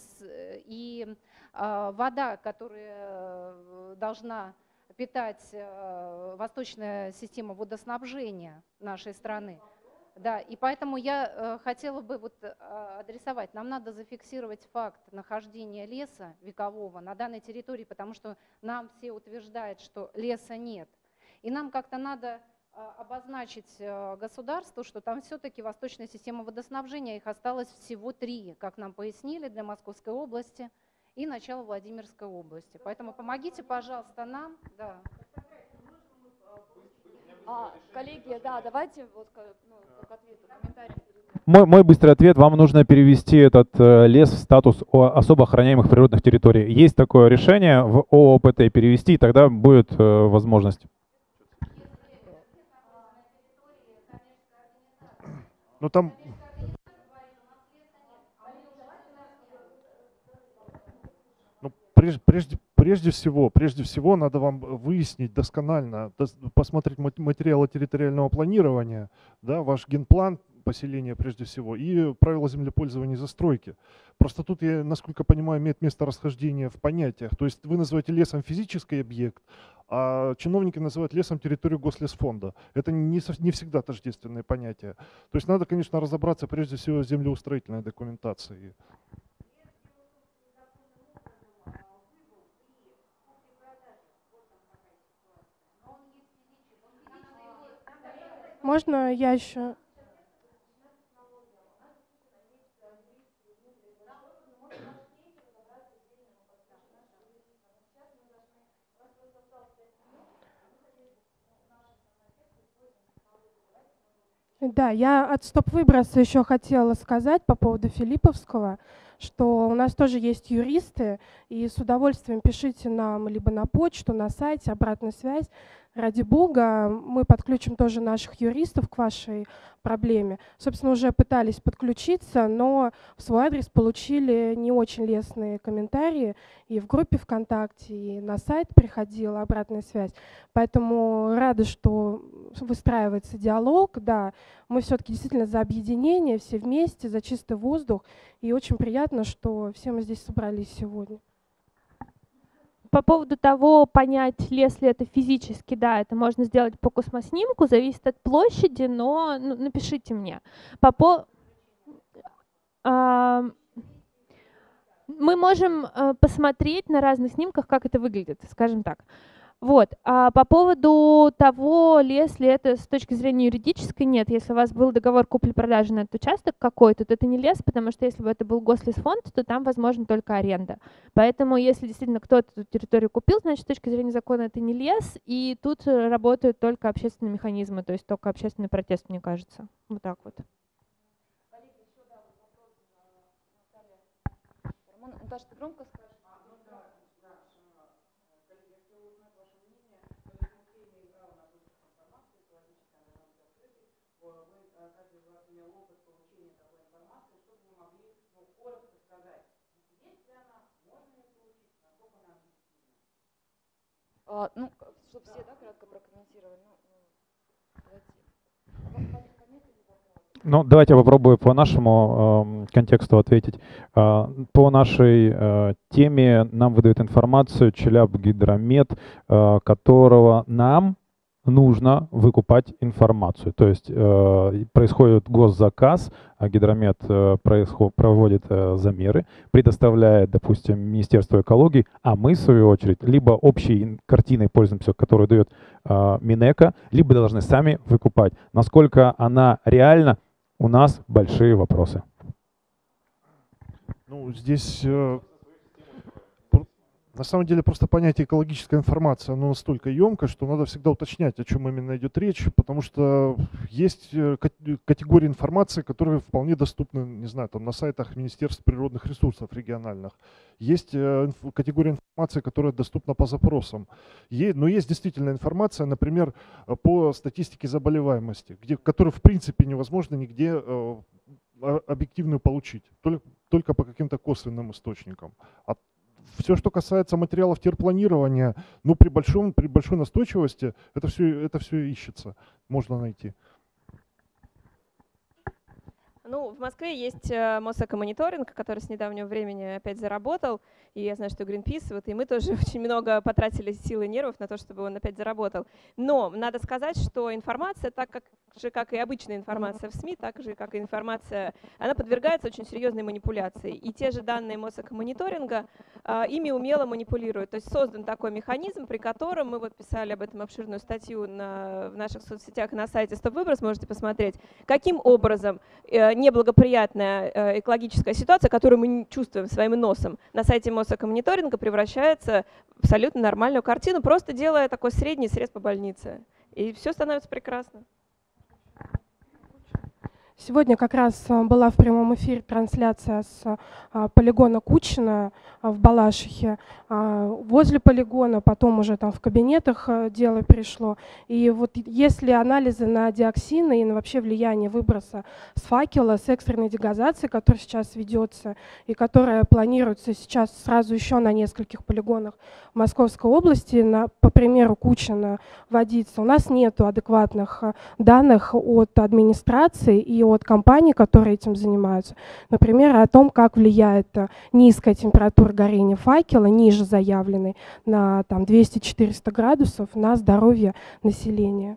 и э, вода, которая должна питать э, восточная система водоснабжения нашей страны. Да, и поэтому я э, хотела бы вот, э, адресовать, нам надо зафиксировать факт нахождения леса векового на данной территории, потому что нам все утверждают, что леса нет. И нам как-то надо обозначить государству, что там все-таки восточная система водоснабжения, их осталось всего три, как нам пояснили, для Московской области и начала Владимирской области. Поэтому помогите, пожалуйста, нам. Да. А, коллеги, да, давайте вот, ну, как ответ, комментарий. Мой, мой быстрый ответ: вам нужно перевести этот э, лес в статус особо охраняемых природных территорий. Есть такое решение в ООПТ перевести, и тогда будет э, возможность. Ну там... Ну, прежде, прежде, прежде всего, прежде всего надо вам выяснить досконально, посмотреть материалы территориального планирования, да, ваш генплан поселения прежде всего и правила землепользования и застройки. Просто тут, я, насколько понимаю, имеет место расхождение в понятиях. То есть вы называете лесом физический объект, а чиновники называют лесом территорию Гослесфонда. Это не, не всегда тождественные понятия. То есть надо, конечно, разобраться прежде всего в землеустроительной документации. Можно я еще... Да, я от стоп-выброса еще хотела сказать по поводу Филипповского, что у нас тоже есть юристы, и с удовольствием пишите нам либо на почту, на сайте, обратную связь. Ради бога, мы подключим тоже наших юристов к вашей проблеме. Собственно, уже пытались подключиться, но в свой адрес получили не очень лестные комментарии и в группе ВКонтакте, и на сайт приходила обратная связь. Поэтому рада, что выстраивается диалог. Да, мы все-таки действительно за объединение, все вместе, за чистый воздух. И очень приятно, что все мы здесь собрались сегодня. По поводу того, понять, лес ли это физически, да, это можно сделать по космоснимку, зависит от площади, но ну, напишите мне. По по... А, мы можем а, посмотреть на разных снимках, как это выглядит, скажем так. Вот. А по поводу того, лес ли это с точки зрения юридической, нет. Если у вас был договор купли-продажи на этот участок какой-то, то это не лес, потому что если бы это был Гослесфонд, то там возможно только аренда. Поэтому если действительно кто-то эту территорию купил, значит, с точки зрения закона это не лес, и тут работают только общественные механизмы, то есть только общественный протест, мне кажется. Вот так вот. Саша, ты громко скажешь? А, ну, чтобы все, да, кратко прокомментировали. Ну, давайте я попробую по нашему э, контексту ответить. Э, по нашей э, теме нам выдают информацию Челябгидромет, э, которого нам нужно выкупать информацию. То есть э, происходит госзаказ, а Гидромет э, происход, проводит э, замеры, предоставляет, допустим, Министерство экологии, а мы, в свою очередь, либо общей картиной пользуемся, которую дает э, Минэко, либо должны сами выкупать. Насколько она реальна, у нас большие вопросы. Ну, здесь... Э На самом деле просто понятие экологическая информация, оно настолько емко, что надо всегда уточнять, о чем именно идет речь, потому что есть категории информации, которые вполне доступны, не знаю, там на сайтах Министерства природных ресурсов региональных. Есть категория информации, которая доступна по запросам. Но есть действительно информация, например, по статистике заболеваемости, где, которую в принципе невозможно нигде объективную получить, только, только по каким-то косвенным источникам. Все, что касается материалов терпланирования, ну, при, большом, при большой настойчивости это все, это все ищется, можно найти. Ну, в Москве есть Мосэкомониторинг, который с недавнего времени опять заработал. И я знаю, что Greenpeace, вот и мы тоже очень много потратили сил и нервов на то, чтобы он опять заработал. Но надо сказать, что информация, так как же, как и обычная информация в СМИ, так же, как и информация, она подвергается очень серьезной манипуляции. И те же данные Мосэкомониторинга а, ими умело манипулируют. То есть создан такой механизм, при котором мы вот писали об этом обширную статью на, в наших соцсетях и на сайте Стоп Выброс, можете посмотреть, каким образом э, неблагоприятная э, экологическая ситуация, которую мы чувствуем своим носом, на сайте Мосэкомониторинга превращается в абсолютно нормальную картину, просто делая такой средний срез по больнице. И все становится прекрасно. Сегодня как раз была в прямом эфире трансляция с полигона Кучина в Балашихе. Возле полигона, потом уже там в кабинетах дело перешло. И вот если анализы на диоксины и на вообще влияние выброса с факела, с экстренной дегазацией, которая сейчас ведется и которая планируется сейчас сразу еще на нескольких полигонах в Московской области, на, по примеру Кучина вводиться, у нас нет адекватных данных от администрации и от компаний, которые этим занимаются. Например, о том, как влияет низкая температура горения факела, ниже заявленной, на там двести-четыреста градусов на здоровье населения.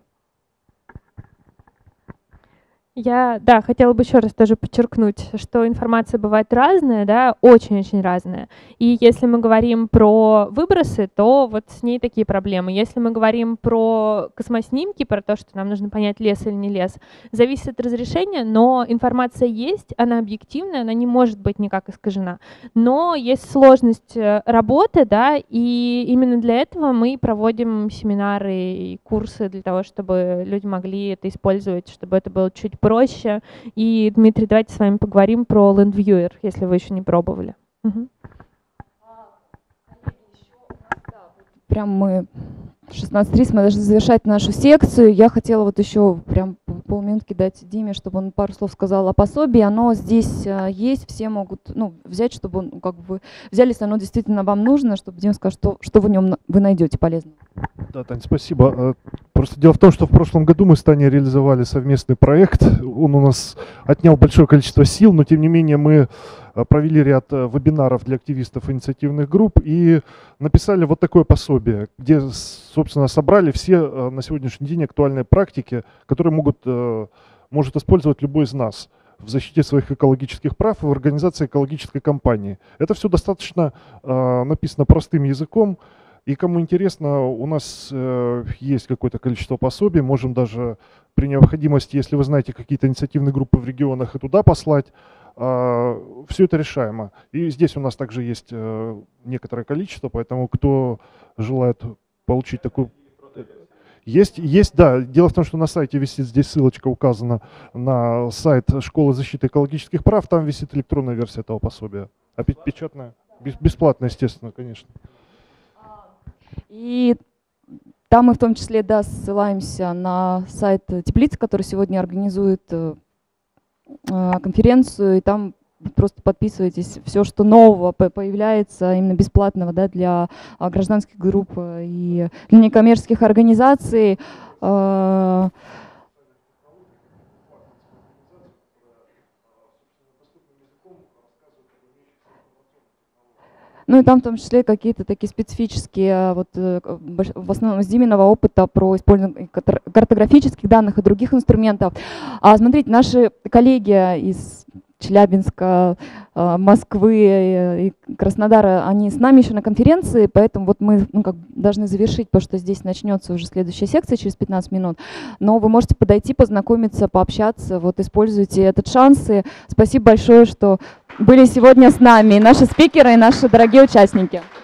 Я, да, хотела бы еще раз тоже подчеркнуть, что информация бывает разная, да, очень-очень разная. И если мы говорим про выбросы, то вот с ней такие проблемы. Если мы говорим про космоснимки, про то, что нам нужно понять, лес или не лес, зависит от разрешения, но информация есть, она объективная, она не может быть никак искажена. Но есть сложность работы, да, и именно для этого мы проводим семинары и курсы для того, чтобы люди могли это использовать, чтобы это было чуть проще. И, Дмитрий, давайте с вами поговорим про LandViewer, если вы еще не пробовали. Угу. Прям мы шестнадцать тридцать, мы должны завершать нашу секцию. Я хотела вот еще прям полминутки дать Диме, чтобы он пару слов сказал о пособии. Оно здесь есть, все могут ну, взять, чтобы он, как бы взяли, если оно действительно вам нужно, чтобы Дима сказал, что, что в нем вы найдете полезно. Да, Тань, спасибо. Просто дело в том, что в прошлом году мы с Таней реализовали совместный проект. Он у нас отнял большое количество сил, но тем не менее мы провели ряд вебинаров для активистов инициативных групп и написали вот такое пособие, где, собственно, собрали все на сегодняшний день актуальные практики, которые могут, может использовать любой из нас в защите своих экологических прав и в организации экологической кампании. Это все достаточно написано простым языком. И кому интересно, у нас э, есть какое-то количество пособий, можем даже при необходимости, если вы знаете какие-то инициативные группы в регионах, и туда послать. Э, все это решаемо. И здесь у нас также есть э, некоторое количество, поэтому кто желает получить такую... Есть, есть, да. Дело в том, что на сайте висит, здесь ссылочка указана на сайт Школы защиты экологических прав, там висит электронная версия этого пособия. А печатная? Бесплатно, естественно, конечно. И там мы в том числе, да, ссылаемся на сайт Теплицы, который сегодня организует э, конференцию, и там просто подписывайтесь, все, что нового появляется именно бесплатного, да, для а, гражданских групп и для некоммерческих организаций. Э, Ну и там в том числе какие-то такие специфические, вот в основном из Диминого опыта про использование картографических данных и других инструментов. А смотрите, наши коллеги из Челябинска, Москвы и Краснодара, они с нами еще на конференции, поэтому вот мы ну, как должны завершить, потому что здесь начнется уже следующая секция через пятнадцать минут. Но вы можете подойти, познакомиться, пообщаться, вот используйте этот шанс. И спасибо большое, что были сегодня с нами, и наши спикеры, и наши дорогие участники.